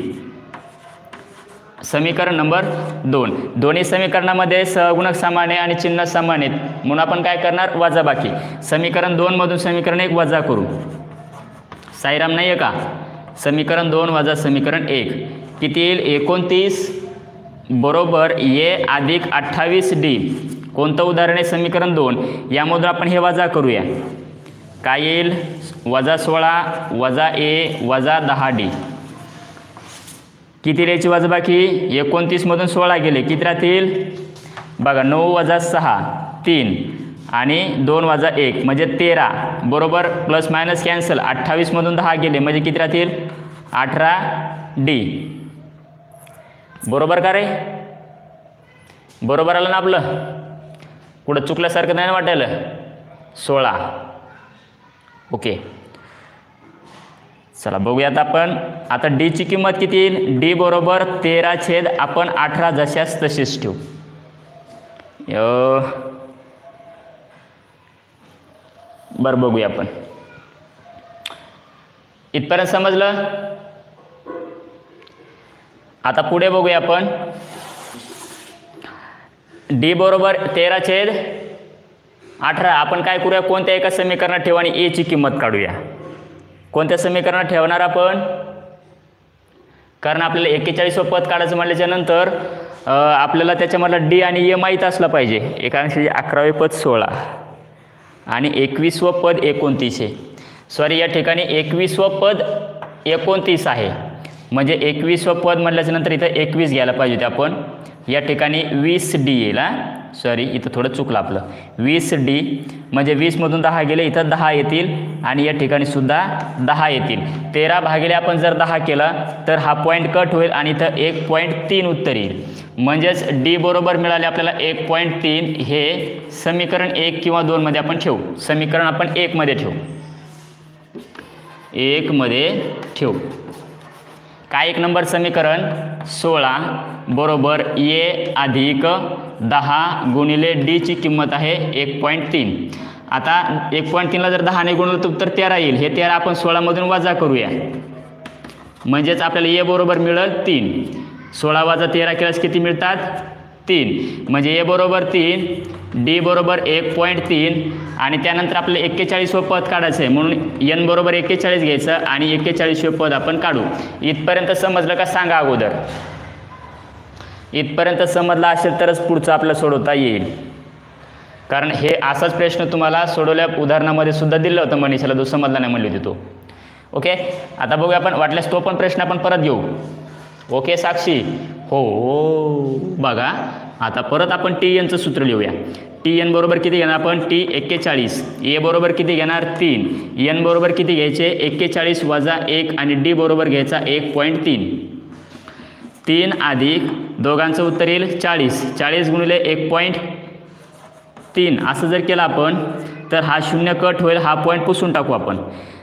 समीकरण नंबर 2. दोन्ही समीकरणामध्ये सहगुणक समान आहे आणि चिन्ह समान आहेत, म्हणून आपण काय करणार वजाबाकी. समीकरण 2 मधून समीकरण 1 वजा करू. साईराम नाही आहे का. समीकरण 2 वजा समीकरण 1 किती येईल 29 बरोबर a अधिक 28d. कोणतं उदाहरण आहे समीकरण 2. यामधून आपण हे वजा करूया. काय येईल वजा 16 वजा a वजा 10d. किती लिहायची वजाबाकी? 29 मधून 16 गेले, किती राहतील? बघा 9 वजा 6 3 आणि 2 वजा 1 म्हणजे 13 बरोबर, प्लस मायनस कॅन्सल. 28 मधून 10 गेले म्हणजे किती राहतील? 18D बरोबर का रे? बरोबर आलं ना आपलं? कुठं चुकल्यासारखं नाही ना वाटायला? 16. ओके, चला बघूयात आपण आता D ची किंमत किती येईल? D बरोबर 13 आपण 18 जशास तशीच ठेवू. बरं बघूया आपण. इथपर्यंत समजलं? आता पुढे बघूया आपण. D बरोबर 13/18 आपण काय करूया? कोणत्या एका समीकरणात ठेवू आणि A ची किंमत काढूया. कोणत्या समीकरणात ठेवणार आपण? कारण आपल्याला 41व पद काढायचं म्हटल्याच्या नंतर आपल्याला त्याच्यामधला D आणि A माहीत असला पाहिजे. एकांशी 11वे पद 16 आणि 21वं पद 29 आहे. सॉरी, या ठिकाणी 21वं पद 29 आहे, म्हणजे 21वं पद म्हटल्याच्या नंतर इथं 21 घ्यायला पाहिजे होते आपण. या ठिकाणी 20D येईल. सॉरी, इथं थोडं चुकलं आपलं. 20D म्हणजे 20 मधून 10 गेले, इथं 10 येतील आणि या ठिकाणी सुद्धा 10 येतील. 13 भागिले आपण जर 10 केला तर हा पॉईंट कट होईल आणि इथं 1.3 उत्तर येईल. म्हणजेच D बरोबर मिळाले आपल्याला 1.3. हे समीकरण 1 किंवा 2 मध्ये आपण ठेवू. समीकरण आपण 1 मध्ये ठेवू. 1 मध्ये ठेवू. काय 1 नंबर समीकरण? 16 बरोबर A अधिक 10 गुणिले D ची किंमत आहे 1.3. आता 1.3ला जर 10 ने गुणलं तर उत्तर 13 येईल. हे 13 आपण 16 मधून वजा करूया, म्हणजेच आपल्याला A बरोबर मिळेल 3. 16 वजा 13 केल्यास किती मिळतात? 3. म्हणजे A बरोबर 3, D बरोबर 1.3 आणि त्यानंतर आपल्याला 41वं पद काढायचं आहे, म्हणून N बरोबर 41 घ्यायचं आणि 41वें पद आपण काढू. इथपर्यंत समजलं का सांगा अगोदर? इथपर्यंत समजलं असेल तरच पुढचं आपल्याला सोडवता येईल. कारण हे असाच प्रश्न तुम्हाला सोडवल्या उदाहरणामध्ये सुद्धा दिलं होतं मनीषाला, जो समजला नाही म्हणली होती तो. ओके, आता बघूया आपण. वाटल्यास तो पण प्रश्न आपण परत घेऊ. ओके साक्षी? हो, बघा आता परत आपण TN चं सूत्र लिहूया. TN बरोबर किती घेणार आपण? T 41. A बरोबर किती घेणार? 3. N बरोबर किती घ्यायचे? 41 वजा 1 आणि D बरोबर घ्यायचा 1.3. 3 अधिक दोघांचं उत्तर येईल 40. 40 गुणिले 1.3 असं जर केलं आपण तर हा 0 कट होईल. हा पॉईंट पुसून टाकू आपण.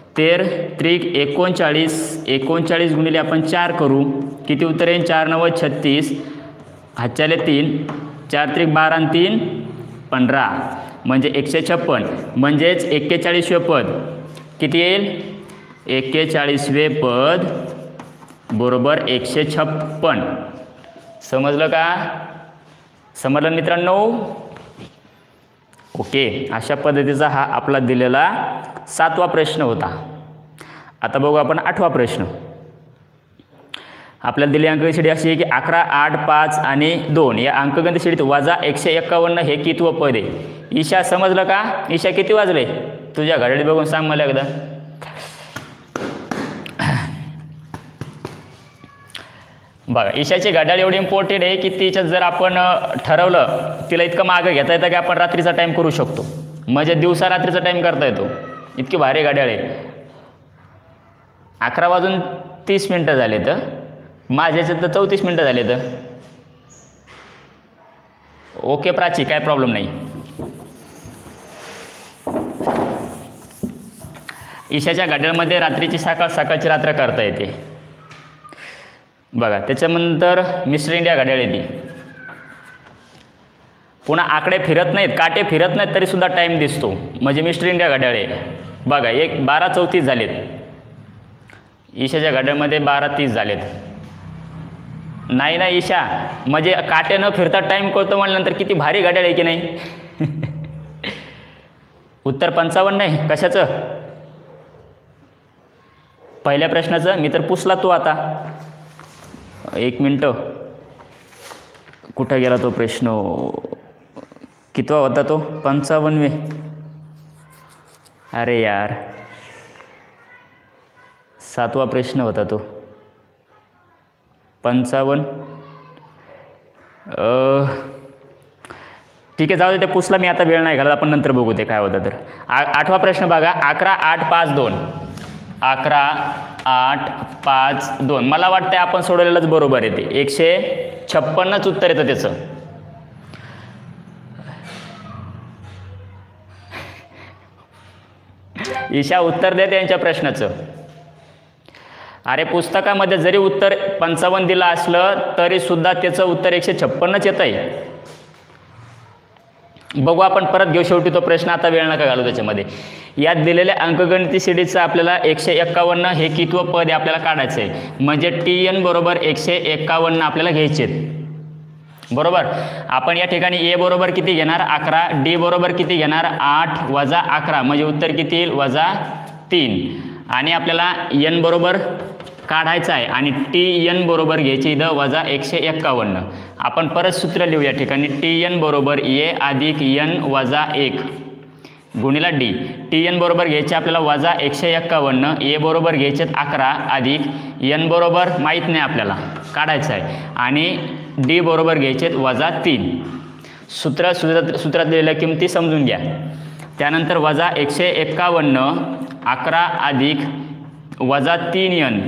13×3 = 39 गुणिले आपण 4 करू. किती उत्तर येईल? 4×9 = 36. हातच्याले 3. 4×3 = 12 आणि 3 = 15 म्हणजे 156. म्हणजेच 41वें पद किती येईल? 41वें पद बरोबर 156. समजलं का? समजलं मित्रांनो? ओके, अशा पद्धतीचा हा आपला दिलेला 7वा प्रश्न होता. आता बघू आपण 8वा प्रश्न. आपल्याला दिलेली अंकगणित अशी आहे की 11, 8, 5 आणि 2 या अंकगणित श्रेणीत वजा 151 हे कितवं पद आहे? ईशा समजलं का? ईशा किती वाजले? तुझ्या घड्याळी बघून सांग मला एकदा. बघा, ईशाची घड्याळ एवढी इम्पॉर्टंट आहे की तिच्यात जर आपण ठरवलं तिला इतकं मागं घेता येतं की आपण रात्रीचा टाईम करू शकतो. म्हणजे दिवसा रात्रीचा टाईम करता येतो. इतकी भारी घड्याळ आहे. 11:30 झाले तर माझ्याच्यात तर 34 मिनटं झाले तर. ओके प्राची, काय प्रॉब्लेम नाही. ईशाच्या घड्याळमध्ये रात्रीची सकाळ, सकाळची रात्र करता येते. बघा, त्याच्यानंतर मिस्टर इंडिया घड्याळ येते. पुन्हा आकडे फिरत नाहीत, काटे फिरत नाहीत तरी सुद्धा टाईम दिसतो, म्हणजे मिस्टर इंडिया घड्याळ आहे. बघा, 12:34 झालेत. ईशाच्या घड्याळमध्ये 12:30 झालेत. नाही ना ईशा, म्हणजे काटे न फिरता टाईम कळतो म्हटल्यानंतर किती भारी घड्याळ आहे की नाही? उत्तर 55 नाही. कशाचं? पहिल्या प्रश्नाचं. मी तर पुसला तो आता. 1 मिनटं, कुठं गेला तो प्रश्न? कितवा होता तो? 55वे. अरे यार, 7वा प्रश्न होता तो. 55 ठीक आहे, जाऊ दे, ते पुसला मी, आता वेळ नाही घालत, आपण नंतर बघू ते काय होतं. तर 8वा प्रश्न बघा. 11 8 5 2. 11 8 5 2. मला वाटतं आपण सोडवलेलंच बरोबर आहे. ते 156च उत्तर येतं त्याचं. ईशा उत्तर दे त्यांच्या प्रश्नाचं. अरे पुस्तकामध्ये जरी उत्तर 55 दिलं असलं तरी सुद्धा त्याचं उत्तर 156च येत आहे. बघू आपण परत घेऊ शेवटी तो प्रश्न, आता वेळ नका घालू त्याच्यामध्ये. यात दिलेल्या अंकगणिती सिरीजचं आपल्याला 151 हे कितवं पद आहे आपल्याला काढायचं आहे. म्हणजे TN बरोबर 151 आपल्याला घ्यायचे आहेत. बरोबर. आपण या ठिकाणी A बरोबर किती घेणार 11, D बरोबर किती घेणार 8 वजा 11, म्हणजे उत्तर किती येईल -3. आणि आपल्याला N बरोबर काढायचं आहे आणि TN बरोबर घ्यायचे इथं -151. आपण परत सूत्र लिहू या ठिकाणी. TN बरोबर A अधिक N वजा 1 गुणिला D. TN बरोबर घ्यायचे आपल्याला -151, A बरोबर घ्यायचे 11 अधिक N बरोबर माहीत नाही आपल्याला, काढायचं आहे, आणि D बरोबर घ्यायचे -3. सूत्रात दिलेल्या किमती समजून घ्या. त्यानंतर -151 11 अधिक -3N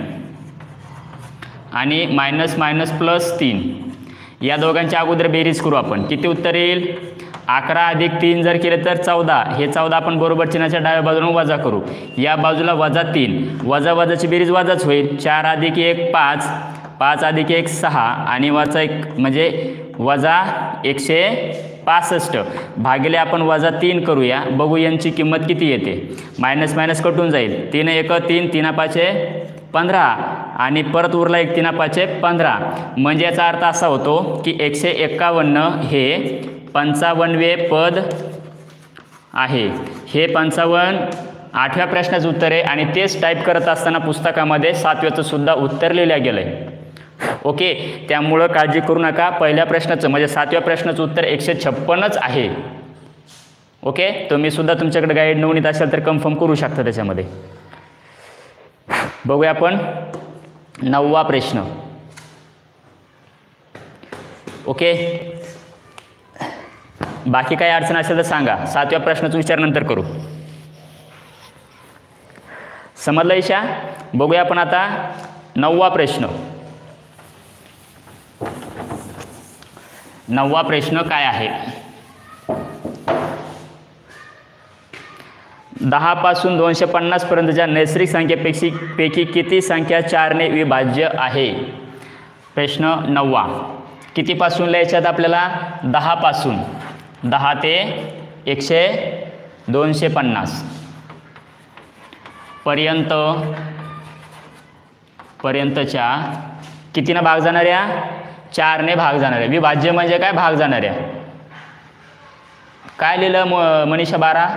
आणि -−+3 या दोघांच्या अगोदर बेरीज करू आपण. किती उत्तर येईल 11 अधिक 3 जर केले तर 14. हे 14 आपण बरोबर चिन्हाच्या डाव्या बाजूला वजा करू. या बाजूला -3, वजाची बेरीज वजाच होईल. 4 अधिक 1 5, 5 अधिक 1 6 आणि -1 म्हणजे -165 भागिले आपण -3 करूया. बघू यांची किंमत किती येते. मायनस कटून जाईल. 3 1 3, 3 5 15 आणि परत उरला 1 3 5 15. म्हणजे याचा अर्थ असा होतो की 151 हे 55वे पद आहे. हे 55 8व्या प्रश्नाचं उत्तर आहे आणि तेच टाईप करत असताना पुस्तकामध्ये 7व्याचं सुद्धा उत्तर लिहिलं गेलं आहे. ओके, त्यामुळं काळजी करू नका. पहिल्या प्रश्नाचं म्हणजे 7व्या प्रश्नाचं उत्तर 156च आहे. ओके, तुम्ही सुद्धा तुमच्याकडे गाईड नवनीत असेल तर कन्फर्म करू शकता त्याच्यामध्ये. बघूया आपण 9वा प्रश्न. ओके, बाकी काही अडचण असेल तर सांगा. 7व्या प्रश्नाचा विचार नंतर करू. समजलं ईशा? बघूया आपण आता 9वा प्रश्न. 9वा प्रश्न काय आहे. 10 पासून 250 पर्यंतच्या नैसर्गिक संख्येपैकी किती संख्या 4 ने विभाज्य आहे. प्रश्न 9वा. कितीपासून लिहायच्यात आपल्याला 10 पासून. 10 ते 250 पर्यंतच्या कितीनं भाग जाणाऱ्या 4 ने भाग जाणाऱ्या. विभाज्य म्हणजे काय भाग जाणाऱ्या. काय लिहिलं मनीषा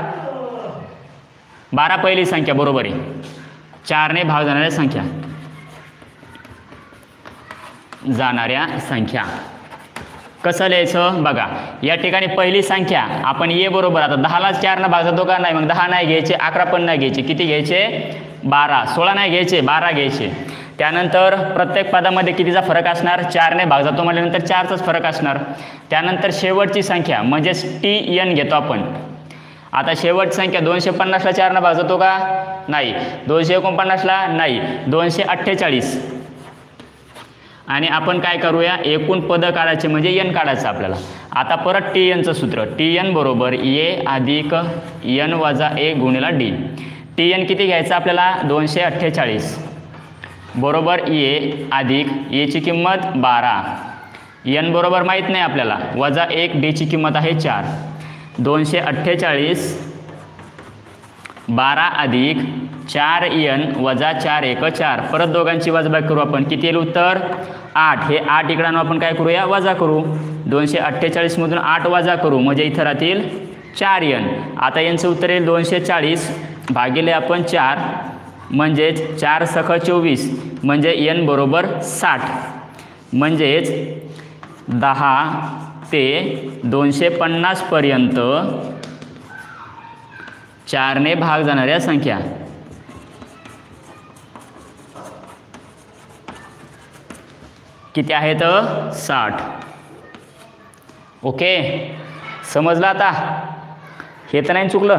12 पहिली संख्या बरोबर आहे. 4 ने भाग जाणाऱ्या संख्या. कसं लिहायचं बघा. या ठिकाणी पहिली संख्या आपण A बरोबर, आता 10ला 4 ने भाग जातो का नाही, मग 10 नाही घ्यायचे, 11 पण नाही घ्यायचे. किती घ्यायचे 12. 16 नाही घ्यायचे, 12 घ्यायचे. त्यानंतर प्रत्येक पदामध्ये कितीचा फरक असणार 4 ने भाग जातो म्हटल्यानंतर 4चाच फरक असणार. त्यानंतर शेवटची संख्या म्हणजेच TN घेतो आपण. आता शेवटची संख्या 250ला 4 ने भाग जातो का नाही, 249ला नाही, 248. आणि आपण काय करूया एकूण पद काढायचे म्हणजे N काढायचं आपल्याला. आता परत TNचं सूत्र. TN बरोबर A अधिक N वजा 1 गुणिला D. TN किती घ्यायचं आपल्याला 248 बरोबर A अधिक A ची किंमत 12, N बरोबर माहीत नाही आपल्याला, वजा 1 D ची किंमत आहे 4. 248 12 अधिक 4N वजा 4 1 4. परत दोघांची वजाबाकी करू आपण. किती येईल उत्तर 8. हे 8 इकडे आणून आपण काय करूया वजा करू. 248 मधून 8 वजा करू म्हणजे इथं राहतील 4N. आता यांचं उत्तर येईल 240 भागिले आपण 4 म्हणजेच 4 सख 24 म्हणजे N बरोबर 60. म्हणजेच 10 ते 250 पर्यंत 4 ने भाग जाणाऱ्या संख्या. किती आहेत 60. ओके, समजलं आता? हे तर नाही चुकलं.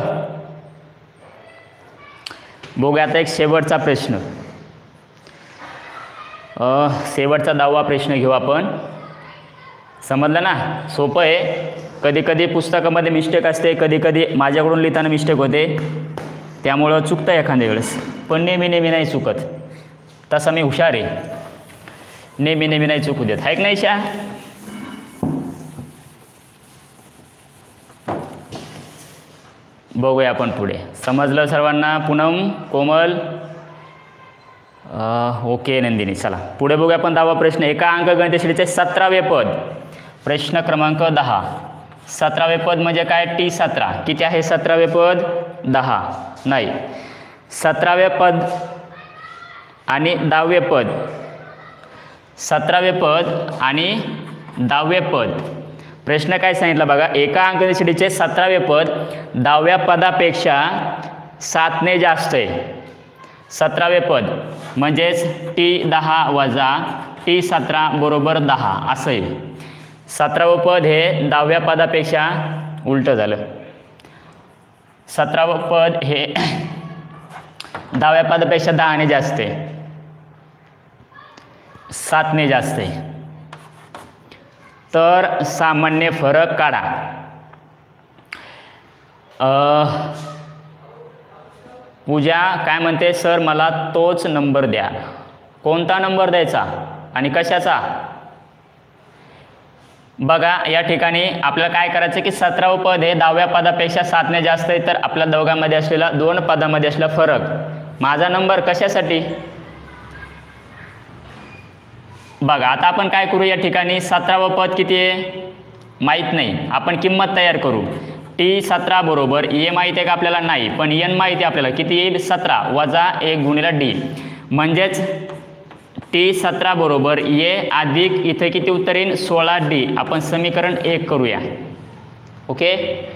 बघूया आता एक शेवटचा प्रश्न. शेवटचा 10वा प्रश्न घेऊ आपण. समजलं ना? सोपं आहे. कधी कधी पुस्तकामध्ये मिस्टेक असते, कधी कधी माझ्याकडून लिहिताना मिस्टेक होते, त्यामुळं चुकतं एखाद्या वेळेस. पण नेहमी नाही चुकत. तसा मी हुशार आहे, नेहमी नाही चुकू देत. आहे की नाही शा? बघूया आपण पुढे. समजलं सर्वांना? पूनम, कोमल, ओके नंदिनी. चला पुढे बघूया आपण 10वा प्रश्न. एका अंकगणित श्रेणीचे 17वे पद. प्रश्न क्रमांक 10. 17वे पद म्हणजे काय? T17. किती आहे 17वे पद? 10 नाही. 17वे पद आणि 10वे पद. 17वे पद आणि 10वे पद. प्रश्न काय सांगितला बघा. एका अंकगणित श्रेणीचे 17वे पद 10व्या पदापेक्षा 7 ने जास्त आहे. 17वे पद म्हणजेच T10 वजा T17 बरोबर 10 असं आहे. 17वं पद हे 10व्या पदापेक्षा उलटं झालं. 17वं पद हे 10व्या पदापेक्षा 10 ने जास्त आहे, 7 ने जास्त आहे. तर सामान्य फरक काढा. पूजा काय म्हणते? सर मला तोच नंबर द्या. कोणता नंबर द्यायचा आणि कशाचा? बघा या ठिकाणी आपल्याला काय करायचं की 17वं पद हे 10व्या पदापेक्षा 7 ने जास्त आहे. तर आपल्या दोघांमध्ये असलेला 2 पदामध्ये असलेला फरक. माझा नंबर कशासाठी? बघा आता आपण काय करू. या ठिकाणी 17वं पद किती आहे माहीत नाही. आपण किंमत तयार करू. T17 बरोबर ए माहीत आहे का आपल्याला? नाही. पण एन माहिती आहे आपल्याला. किती येईल? 17 वजा 1 गुणिले D. म्हणजेच T17 बरोबर ए अधिक इथे किती उत्तर येईल? 16D. आपण समीकरण 1 करूया. ओके.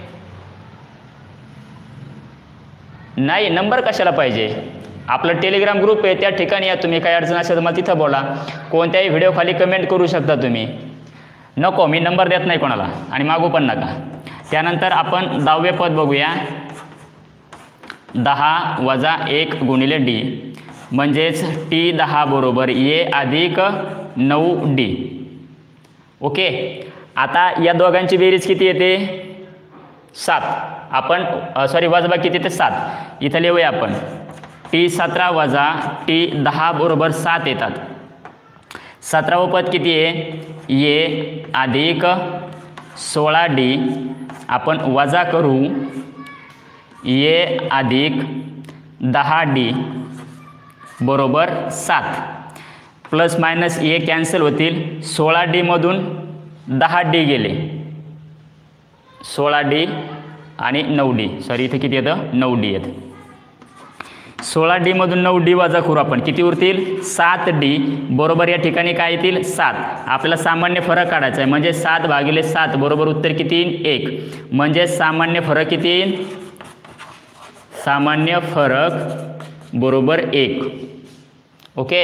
नाही नंबर कशाला पाहिजे? आपलं टेलिग्राम ग्रुप आहे, त्या ठिकाणी या. तुम्ही काही अडचण असेल तर मला तिथं बोला. कोणत्याही व्हिडिओ खाली कमेंट करू शकता तुम्ही. नको मी नंबर देत नाही कोणाला आणि मागू पण नका. त्यानंतर आपण 10वे पद बघूया. 10 वजा 1 गुणिले D. म्हणजेच T10 बरोबर ए अधिक 9D. ओके. आता या दोघांची बेरीज किती येते? 7. आपण वजबा किती येते? 7. इथं लिहूया आपण. T17 वजा T10 बरोबर 7 येतात. 17वं पद किती आहे? ए अधिक 16D. आपण वजा करू ए अधिक 10D बरोबर 7. प्लस मायनस ए कॅन्सल होतील. 16D मधून 10D गेले. 16D आणि 9D. सॉरी इथे किती येतं? 9D येतं. 16D मधून 9D वजा करू आपण. किती उरतील? 7D बरोबर या ठिकाणी काय येतील? 7. आपल्याला सामान्य फरक काढायचा आहे. म्हणजे 7 भागिले 7 बरोबर उत्तर किती येईल? 1. म्हणजे सामान्य फरक किती येईल? सामान्य फरक बरोबर 1. ओके.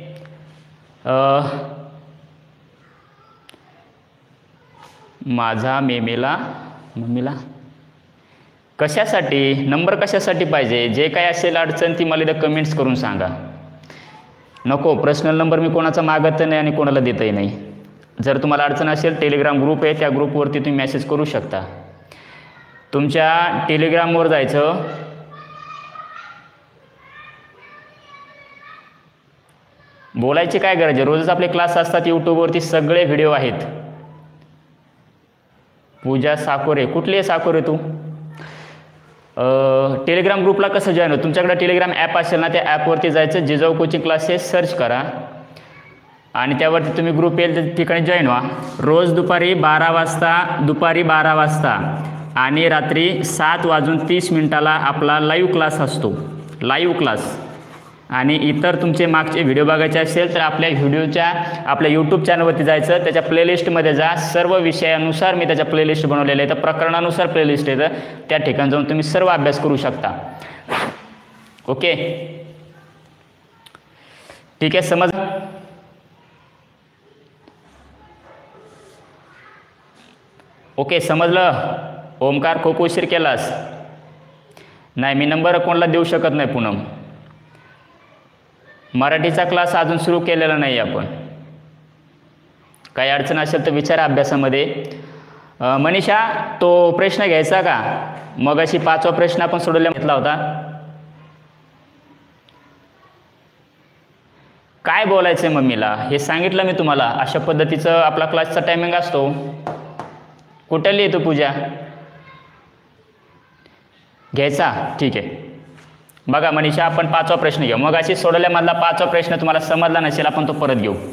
माझा मम्मीला कशासाठी नंबर कशासाठी पाहिजे? जे काय असेल अडचण ती मला इथं कमेंट्स करून सांगा. नको पर्सनल नंबर मी कोणाचा मागत नाही आणि कोणाला देतही नाही. जर तुम्हाला अडचण असेल टेलिग्राम ग्रुप आहे, त्या ग्रुपवरती तुम्ही मेसेज करू शकता. तुमच्या टेलिग्रामवर जायचं. बोलायची काय गरज आहे? रोजच आपले क्लास असतात यूट्यूबवरती. सगळे व्हिडिओ आहेत. पूजा साकोरे. कुठली आहे साकोरे तू? टेलिग्राम ग्रुपला कसं जॉईन हो? तुमच्याकडे टेलिग्राम ॲप असेल ना, त्या ॲपवरती जायचं. जिजाऊ कोचिंग क्लासेस सर्च करा आणि त्यावरती तुम्ही ग्रुप येईल त्या ठिकाणी जॉईन व्हा. रोज दुपारी 12 वाजता आणि रात्री 7:30 आपला लाईव्ह क्लास असतो. Live class. आणि इतर तुमचे मागचे व्हिडिओ बघायचे असेल तर आपल्या यूट्यूब चॅनलवरती जायचं. त्याच्या प्लेलिस्टमध्ये जा. सर्व विषयानुसार मी त्याच्या प्लेलिस्ट बनवलेले आहे. तर प्रकरणानुसार प्लेलिस्ट येतं. त्या ठिकाणी जाऊन तुम्ही सर्व अभ्यास करू शकता. ओके. ठीक आहे. समज ओके, समजलं. ओमकार, खूप उशीर केलास. नाही, मी नंबर कोणाला देऊ शकत नाही पूनम. मराठीचा क्लास अजून सुरू केलेला नाही आपण. काही अडचण असेल तर विचारा अभ्यासामध्ये. मनीषा, तो प्रश्न घ्यायचा का? मग अशी 5वा प्रश्न आपण सोडवला घेतला होता. काय बोलायचं आहे मम्मीला हे सांगितलं मी तुम्हाला. अशा पद्धतीचं आपला क्लासचा टायमिंग असतो. कुठे लिहितो पूजा? घ्यायचा, ठीक आहे. बघा मनीषा, आपण 5वा प्रश्न घेऊ. मग अशी सोडवल्यामधला 5वा प्रश्न तुम्हाला समजला नसेल, आपण तो परत घेऊ.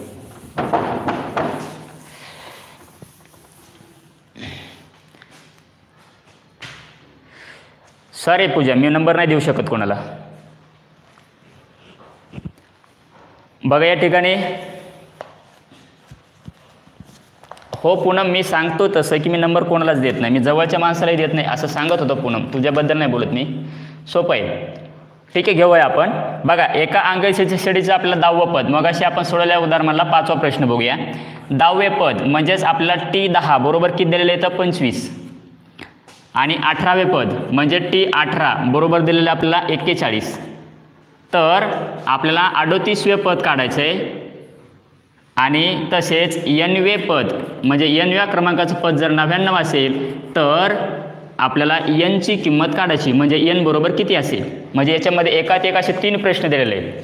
सॉरी पूजा, मी नंबर नाही देऊ शकत कोणाला. बघा या ठिकाणी, हो पूनम, मी सांगतो तसं की मी नंबर कोणालाच देत नाही, मी जवळच्या माणसालाही देत नाही असं सांगत होतो पूनम. तुझ्याबद्दल नाही बोलत मी. सोपं आहे, ठीक आहे, घेऊया आपण. बघा, एका अंकीय श्रेणीचं आपल्याला 10वं पद. मग अशी आपण सोडवल्या उदाहरणाला 5वा प्रश्न बघूया. 10वे पद म्हणजेच आपल्याला T10 बरोबर किती दिलेलं आहे तर 25. आणि 18वे पद म्हणजे T18 बरोबर दिलेलं आपल्याला 41. तर आपल्याला 38वे पद काढायचं आहे. आणि तसेच Nवे पद म्हणजे Nव्या क्रमांकाचं पद जर 99 असेल तर आपल्याला Nची किंमत काढायची. म्हणजे N बरोबर किती असेल. म्हणजे याच्यामध्ये एकात एक असे 3 प्रश्न दिलेले आहेत.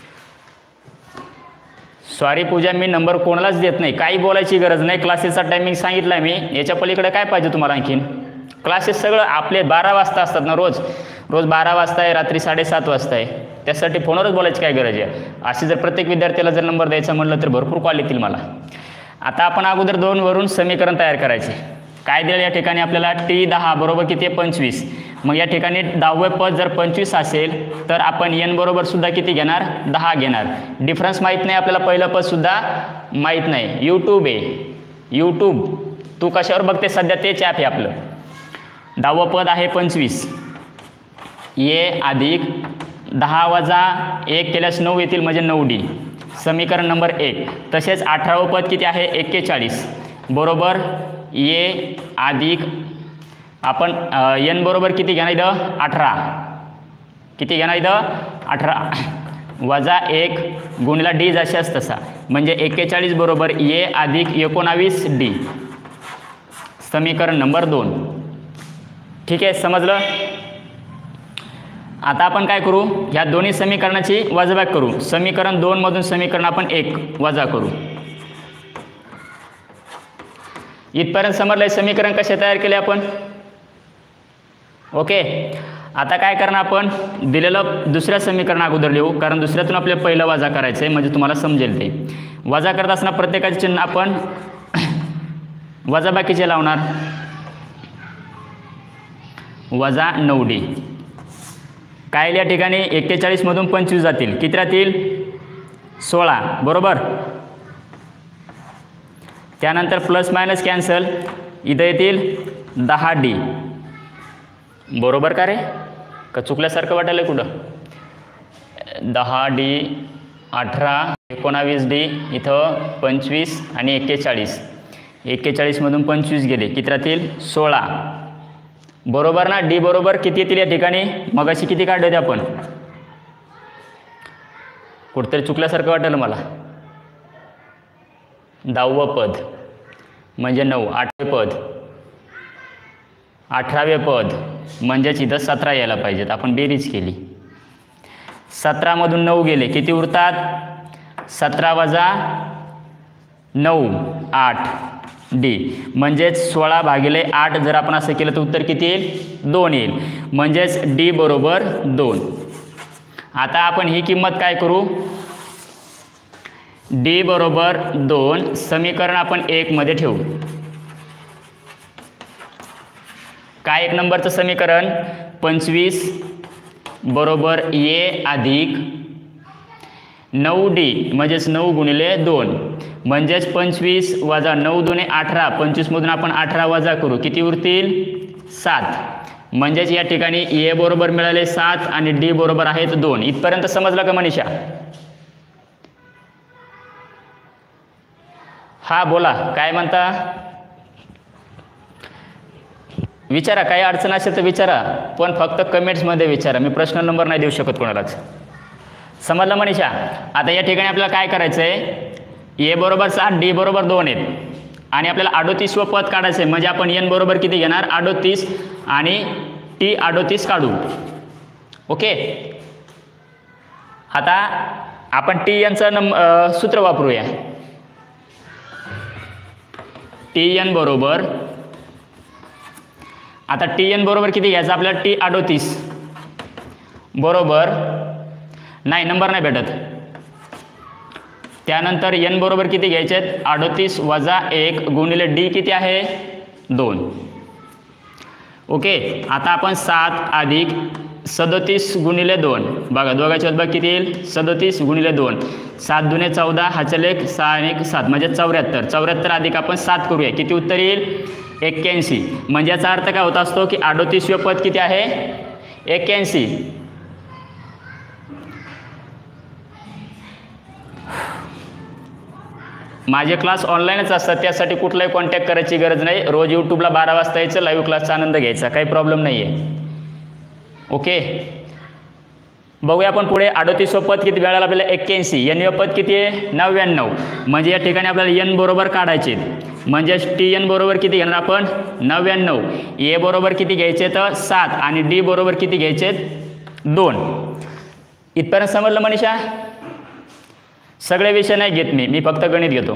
सॉरी पूजा, मी नंबर कोणालाच देत नाही. काही बोलायची गरज नाही. क्लासेसचा टायमिंग सांगितला आहे मी. याच्या पलीकडे काय पाहिजे तुम्हाला आणखीन? क्लासेस सगळं आपले 12 वाजता असतात ना रोज. रोज 12 वाजता आहे, रात्री 7:30 वाजता आहे. त्यासाठी फोनवरच बोलायची काय गरज आहे? अशी जर प्रत्येक विद्यार्थ्याला जर नंबर द्यायचा म्हटलं तर भरपूर कॉल येतील मला. आता आपण अगोदर 2 वरून समीकरण तयार करायचे. काय दिलं या ठिकाणी आपल्याला? T10 बरोबर किती आहे 25. मग या ठिकाणी 10वे पद जर 25 असेल तर आपण N बरोबर सुद्धा किती घेणार? 10 घेणार. डिफरन्स माहीत नाही आपल्याला, पहिलं पद सुद्धा माहीत नाही. यूट्यूब आहे, यूट्यूब तू कशावर बघते सध्या तेच ॲप आहे आपलं. 10वं पद आहे 25. A अधिक 10 वजा 1 केल्यास 9 येतील म्हणजे 9D. समीकरण नंबर 1. तसेच 18वं पद किती आहे 41 बरोबर A अधिक आपण N बरोबर किती घेणार इथं 18. किती घेणार इथं 18 वजा 1 गुणिला D जशाच तसा म्हणजे 41 बरोबर A अधिक 19D. समीकरण नंबर 2. ठीक आहे, समजलं. आता आपण काय करू? ह्या दोन्ही समीकरणाची वजाबाकी करू. समीकरण 2 मधून समीकरण आपण 1 वजा करू. इथपर्यंत समजलंय समीकरण कसे तयार केले आपण? ओके. आता काय करणार आपण? दिलेलं दुसऱ्या समीकरण अगोदर लिहू, कारण दुसऱ्यातून आपल्याला पहिलं वजा करायचं आहे म्हणजे तुम्हाला समजेल. ते वजा करत असताना प्रत्येकाचे चिन्ह आपण वजाबाकीचे लावणार. वजा 9D. काय या ठिकाणी 41 मधून 25 जातील, किती राहतील 16 बरोबर. त्यानंतर प्लस मायनस कॅन्सल, इथं येतील 10D बरोबर. का रे, का चुकल्यासारखं वाटायला कुठं? 10D 18 19D इथं 25 आणि 41. 41 मधून 25 गेले, किती राहतील 16 बरोबर ना. D बरोबर किती येतील या ठिकाणी? मग अशी किती काढले होते आपण? कुठतरी चुकल्यासारखं वाटलं मला. 10वं पद म्हणजे 9. 8वे पद 18वे पद म्हणजेच इथं 17 यायला पाहिजेत. आपण बेरीज केली. 17 मधून 9 गेले, किती उरतात? 17 वजा 9 8D म्हणजेच 16 भागिले 8. जर आपण असं केलं तर उत्तर किती येईल? 2 येईल. म्हणजेच D बरोबर 2. आता आपण ही किंमत काय करू? D बरोबर 2 समीकरण आपण 1 मध्ये ठेवू. काय 1 नंबरचं समीकरण? 25 बरोबर A अधिक 9D म्हणजेच 9 गुणिले 2 म्हणजेच 25 वजा 9 दुने 18. 25 मधून आपण 18 वजा करू, किती उरतील 7. म्हणजेच या ठिकाणी A बरोबर मिळाले 7 आणि D बरोबर आहेत 2. इथपर्यंत समजलं का मनीषा? हा बोला, काय म्हणता? विचारा, काही अडचण असेल तर विचारा, पण फक्त कमेंट्समध्ये विचारा. मी प्रश्न नंबर नाही देऊ शकत कोणालाच. समजलं मनीषा? आता या ठिकाणी आपल्याला काय करायचं आहे, ए बरोबर 7, डी बरोबर 2 आहेत आणि आपल्याला 38व पद काढायचं आहे. म्हणजे आपण एन बरोबर किती घेणार, 38 आणि टी 38 काढू. ओके, आता आपण टी एनचं सूत्र वापरूया. टी एन बरोबर, आता टी एन बरोबर किती घ्यायचं आपल्याला, टी 38 बरोबर, नाही नंबर नाही भेटत. त्यानंतर एन बरोबर किती घ्यायचे आहेत, 38 वजा 1 गुणिले डी किती आहे, 2. ओके, आता आपण 7 अधिक 37 गुणिले 2, बघा दोघांची बघ किती येईल, 37 गुणिले 2, 7 दुने 14, हा चल 1, 6 1 7 म्हणजे 74. 74 अधिक आपण 7 करूया, किती उत्तर येईल, 81. म्हणजे याचा अर्थ काय होत असतो की 38वे पद किती आहे, 81. माझे क्लास ऑनलाईनच असतात, त्यासाठी कुठलाही कॉन्टॅक्ट करायची गरज नाही. रोज यूट्यूबला 12 वाजता यायचं, लाईव्ह क्लासचा आनंद घ्यायचा, काही प्रॉब्लेम नाही आहे. ओके, बघूया आपण पुढे. 38व पद किती मिळालं आपल्याला, 81. एन पद किती आहे, 99. म्हणजे या ठिकाणी आपल्याला एन बरोबर काढायचे, म्हणजे टी एन बरोबर किती घेणार आपण, 99. ए बरोबर किती घ्यायचे तर 7 आणि डी बरोबर किती घ्यायचे, 2. इथपर्यंत समजलं मनीषा? सगळे विषय नाही घेत मी फक्त गणित घेतो.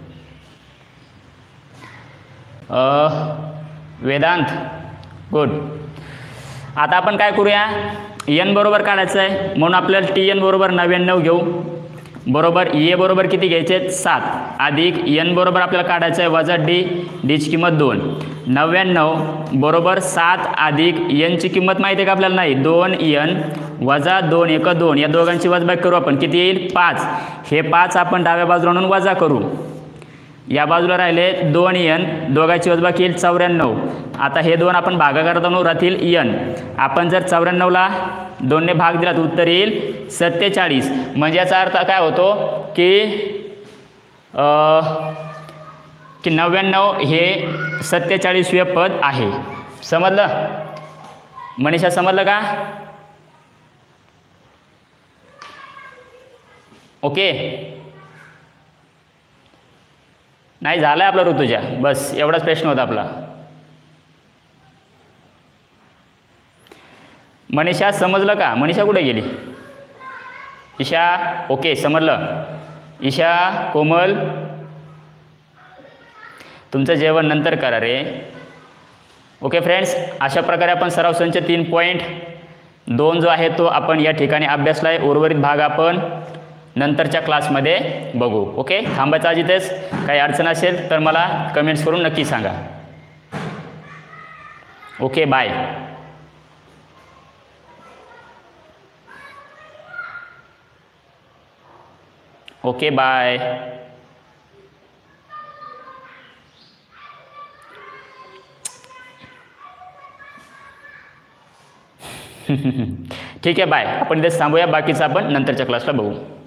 वेदांत, गुड. आता आपण काय करूया, एन बरोबर काढायचं आहे, म्हणून आपल्याला टी एन बरोबर 99 घेऊ, बरोबर ए बरोबर किती घ्यायचे, 7 अधिक एन बरोबर आपल्याला काढायचं आहे वजा डी, डीची किंमत 2. 99 बरोबर 7 अधिक एनची किंमत माहिती आहे का आपल्याला, नाही, 2 एन वजा 2 1 2, या दोघांची वजाबाकी करू आपण, किती येईल, 5. हे 5 आपण डाव्या बाजूला आणून वजा करू, या बाजूला राहिले 2 एन, दोघांची वजाबाकी येईल 94. आता हे 2 आपण भागाकारात आणू, राहतील एन. आपण जर 94ला 2ने भाग दिला तर उत्तर येईल 47. म्हणजे याचा अर्थ काय होतो की 99 हे 47वे पद आहे. समजलं मनीषा, समजलं का? ओके, नाही झालं आपला ऋतुजा, बस एवढाच प्रश्न होता आपला. मनीषा समजलं का? मनीषा कुठे गेली? ईशा, ओके समजलं. ईशा, कोमल, तुमचं जेवण नंतर करा रे. ओके फ्रेंड्स, अशा प्रकारे आपण सराव संच 3.2 जो आहे तो आपण या ठिकाणी अभ्यासला आहे. उर्वरित भाग आपण नंतरच्या क्लासमध्ये बघू. ओके, थांबायचं आज इथेच. काही अडचण असेल तर मला कमेंट्स करून नक्की सांगा. Okay, bye. Okay, bye. ठीक आहे, बाय. आपण इथेच थांबूया, बाकीचं आपण नंतरच्या क्लासला बघू.